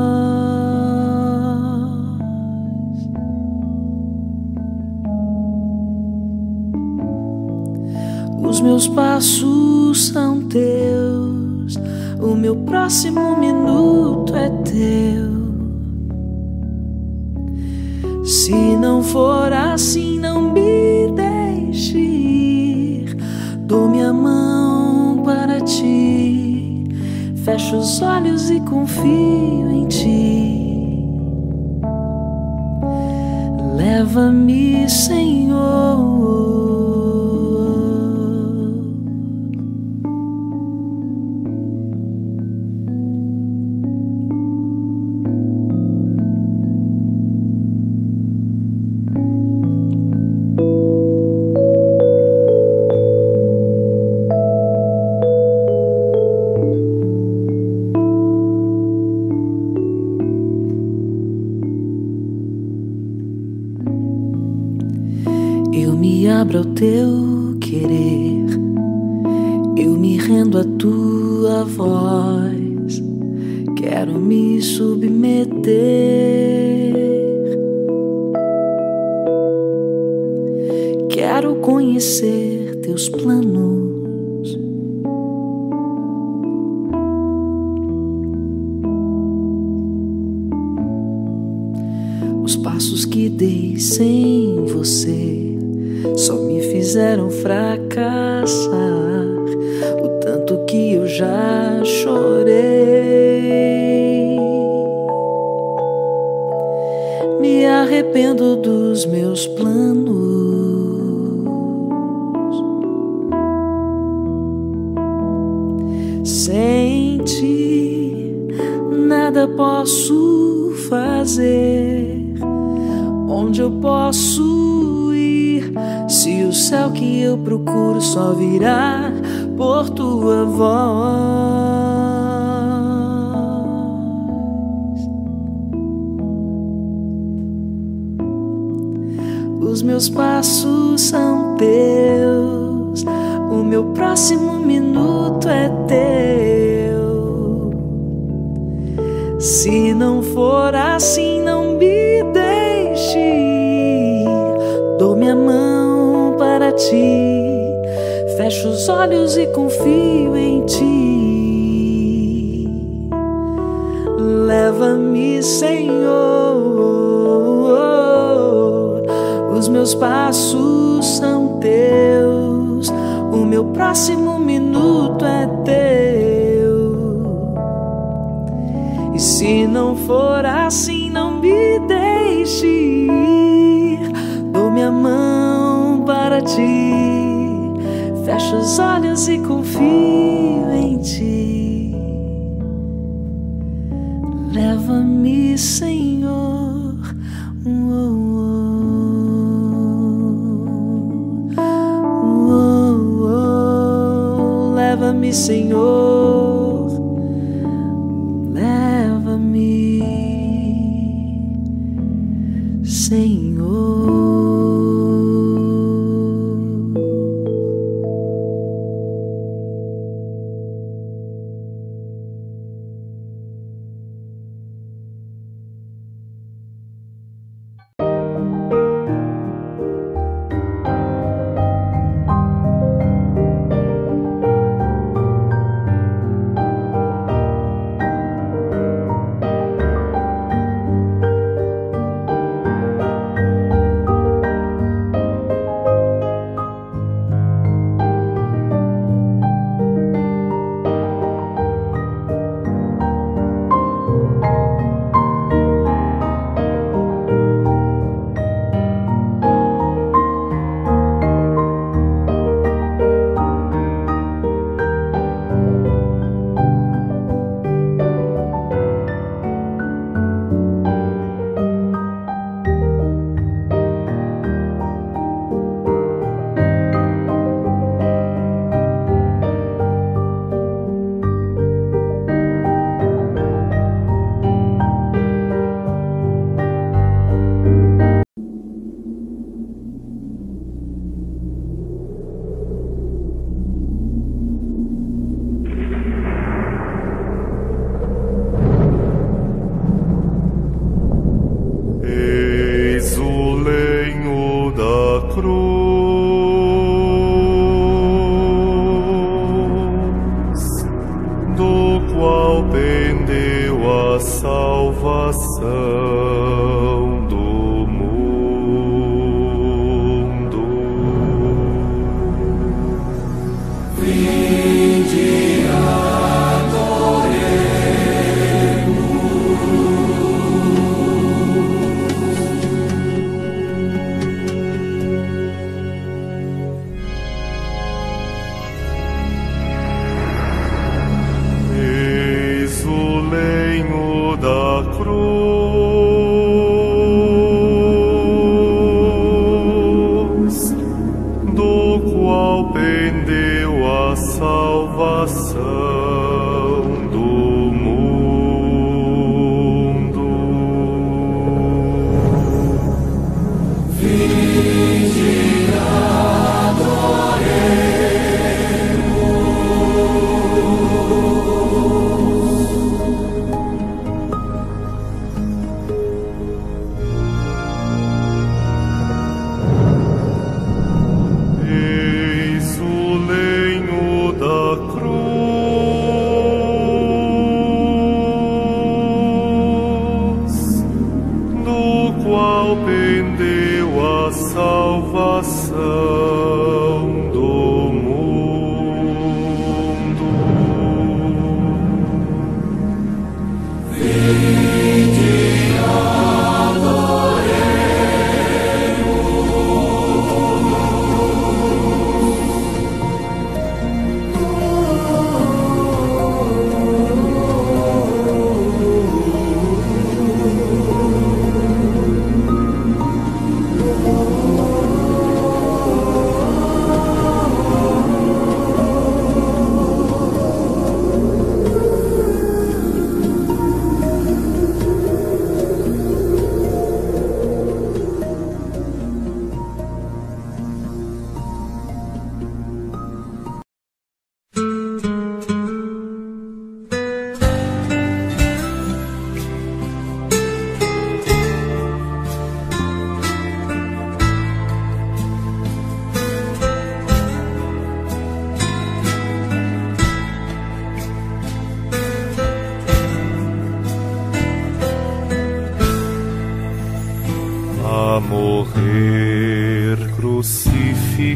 Os meus passos são teus, o meu próximo minuto é teu. Se não for assim, não me deixe ir. Dou minha mão para ti, fecho os olhos e confio em ti. Leva-me, Senhor. Eu me abro ao teu querer, eu me rendo à tua voz, quero me submeter, quero conhecer teus planos. Os passos que dei sem você só me fizeram fracassar. O tanto que eu já chorei, me arrependo dos meus planos. nada posso fazer, onde eu posso ir, se o céu que eu procuro só virá por tua voz. Os meus passos são teus, o meu próximo minuto é teu. Se não for assim, não me deixe ir. Dou minha mão para ti, fecho os olhos e confio em ti. Leva-me, Senhor. Os meus passos são teus, o meu próximo minuto é teu. E se não for assim, não me deixe ir. Dou minha mão para ti, fecho os olhos e confio em ti. Leva-me, Senhor. Oh, oh. Leva-me, Senhor, leva-me, Senhor. Eis o lenho da cruz.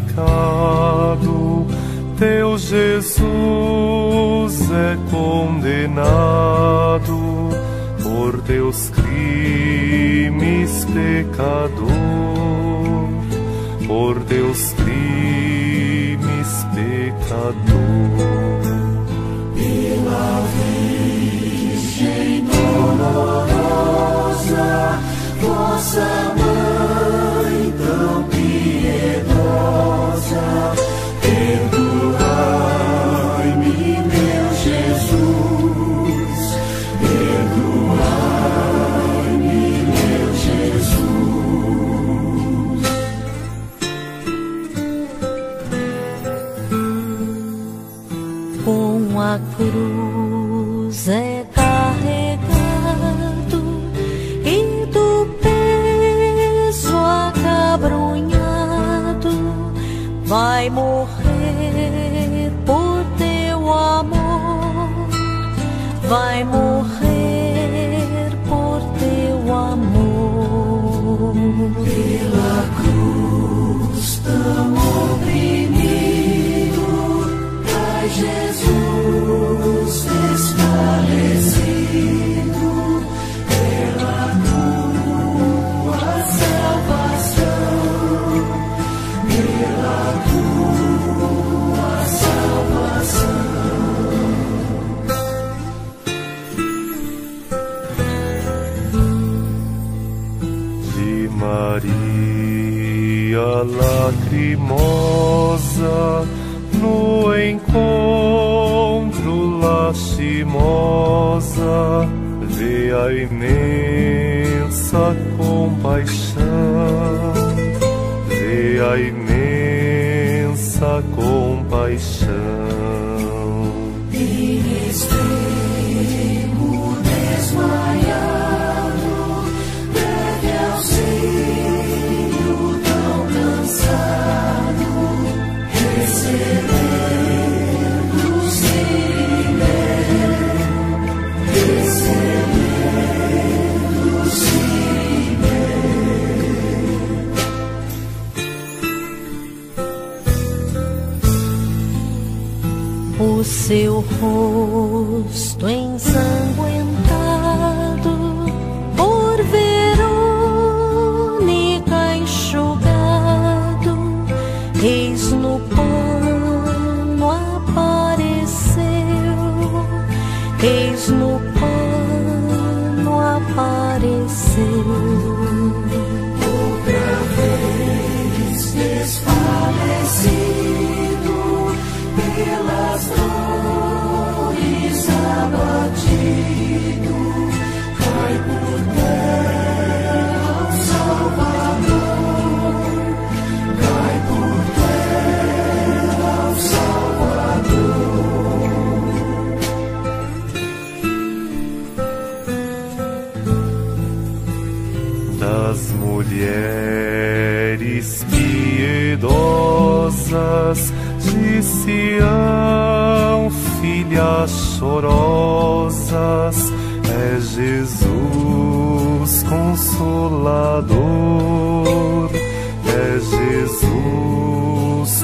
pecado, teu Jesus é condenado por teus crimes, pecador, por teus crimes, pecador. Pela Virgem dolorosa, vossa mãe tão piedosa, perdoai-me, meu Jesus, perdoai-me, meu Jesus. Com a cruz é carregado e do peso acabrunhado, vai morrer por teu amor, vai morrer por teu amor. Pela cruz tão oprimido, ai Jesus desfalecido, pela tua salvação, pela tua salvação. De Maria lacrimosa, no encontro lastimosa, vê a imensa compaixão, vê a imensa compaixão. Em extremo desmaiado, deve auxílio tão cansado, receber do Cimé, receber do Cimé. O seu rosto ensanguentado, por Verônica enxugado, eis no pano apareceu, eis no pano apareceu. Outra vez desfalecido, pelas dores abatido, cai por terra o Salvador, cai por terra o Salvador. Das mulheres piedosas de Sião, filhas chorosas, é Jesus Consolador, é Jesus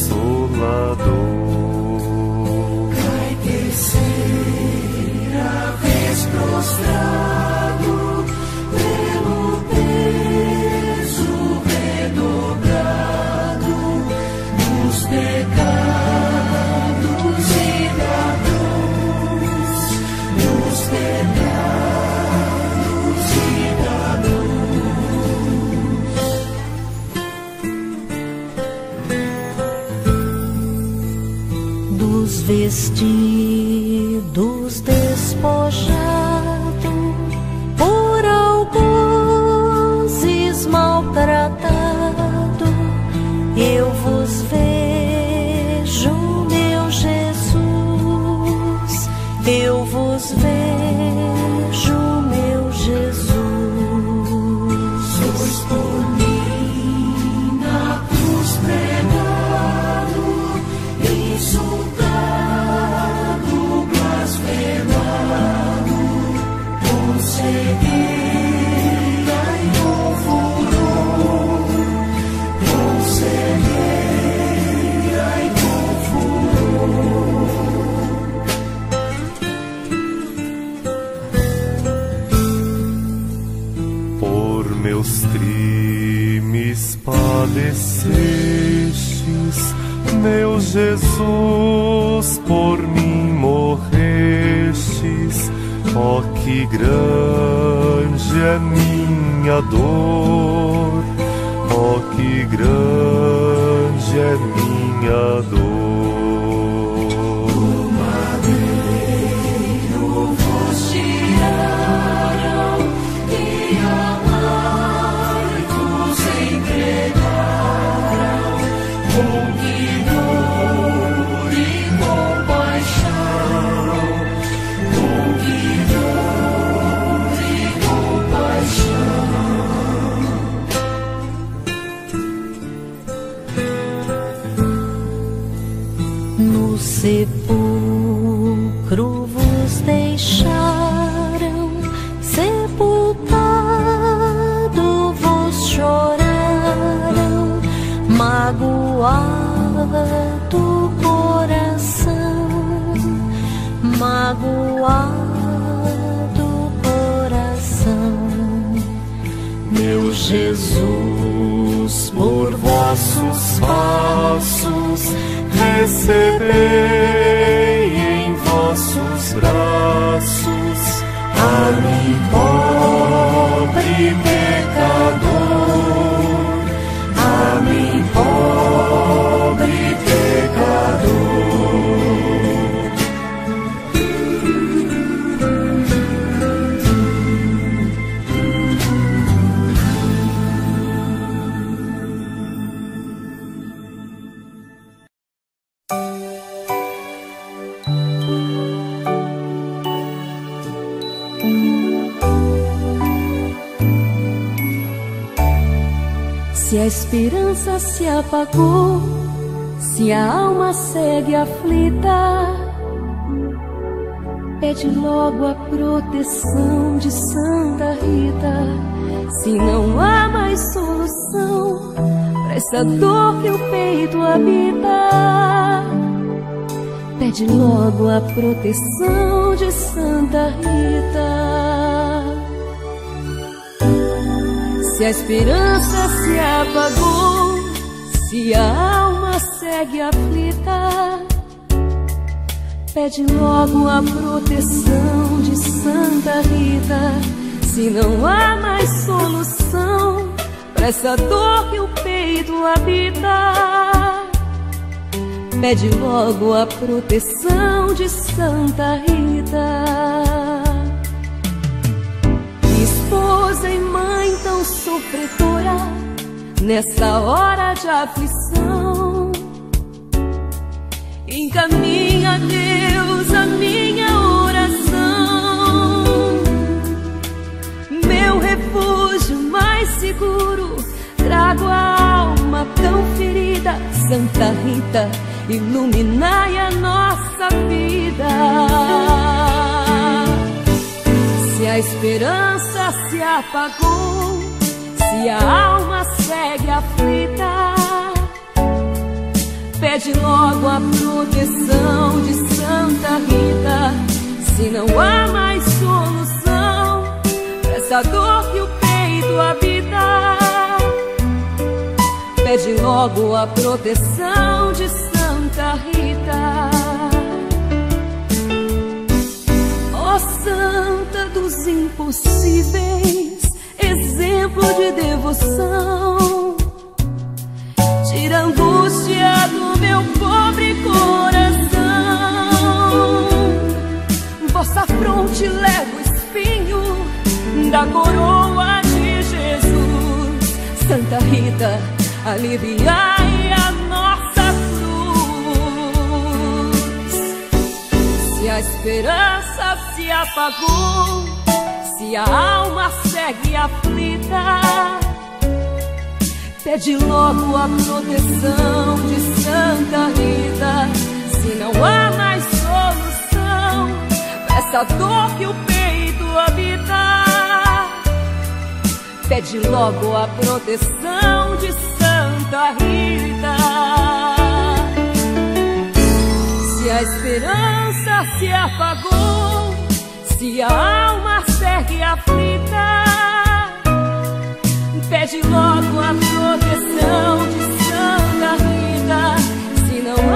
Consolador. Cai terceira vez prostrado, pelo peso redobrado, nos pecados e da cruz, nos pecados e da cruz. Dos vestidos despojado, por algozes maltratado, eu vos vejo, meu Jesus, eu vos vejo, meu Jesus. Sois por mim na cruz pregado, insultado, blasfemado, com cegueira e com furor, com cegueira Meu Jesus, por mim morrestes, ó que grande é minha dor, ó que grande é minha dor. Do madeiro vos tiraram e amargos entregaram, com que dor e compaixão, com que dor e compaixão. No sepulcro vos deixaram, sepultado vos choraram, magoado coração, magoado coração. Meu Jesus, por vossos passos recebei em vossos braços a mim, pobre pecador, a mim, pobre pecador. Se a esperança se apagou, se a alma segue aflita, pede logo a proteção de Santa Rita. Se não há mais solução pra essa dor que o peito habita, pede logo a proteção de Santa Rita. Se a esperança se apagou, se a alma segue aflita, pede logo a proteção de Santa Rita. Se não há mais solução pra essa dor que o peito habita, pede logo a proteção de Santa Rita. Esposa e mãe tão sofredora, nessa hora de aflição, encaminha a Deus a minha oração. Meu refúgio mais seguro, trago a alma tão ferida. Santa Rita, iluminai a nossa vida. Se a esperança se apagou, se a alma segue aflita, pede logo a proteção de Santa Rita. Se não há mais solução pra essa dor que o peito habita, pede logo a proteção de Santa Rita. Ó Santa dos impossíveis, exemplo de devoção, tira a angústia do meu pobre coração. Vossa fronte leva o espinho da coroa de Jesus. Santa Rita, aliviai a nossa cruz. Se a esperança se apagou, se a alma segue aflita, pede logo a proteção de Santa Rita. Se não há mais solução pra essa dor que o peito habita, pede logo a proteção de Santa Rita. Se a esperança se apagou, se a alma segue aflita, pede logo a proteção de Santa Rita. Se não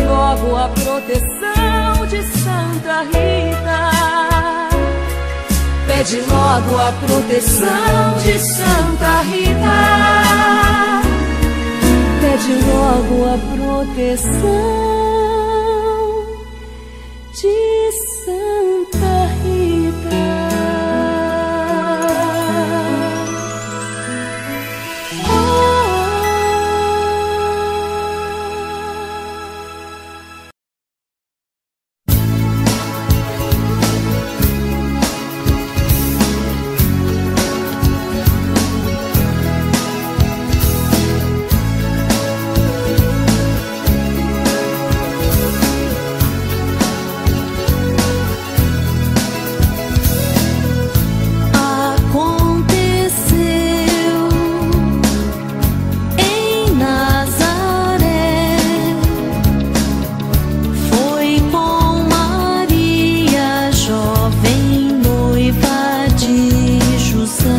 logo a proteção de Santa Rita. Pede logo a proteção de Santa Rita. Pede logo a proteção de Santa Rita. José.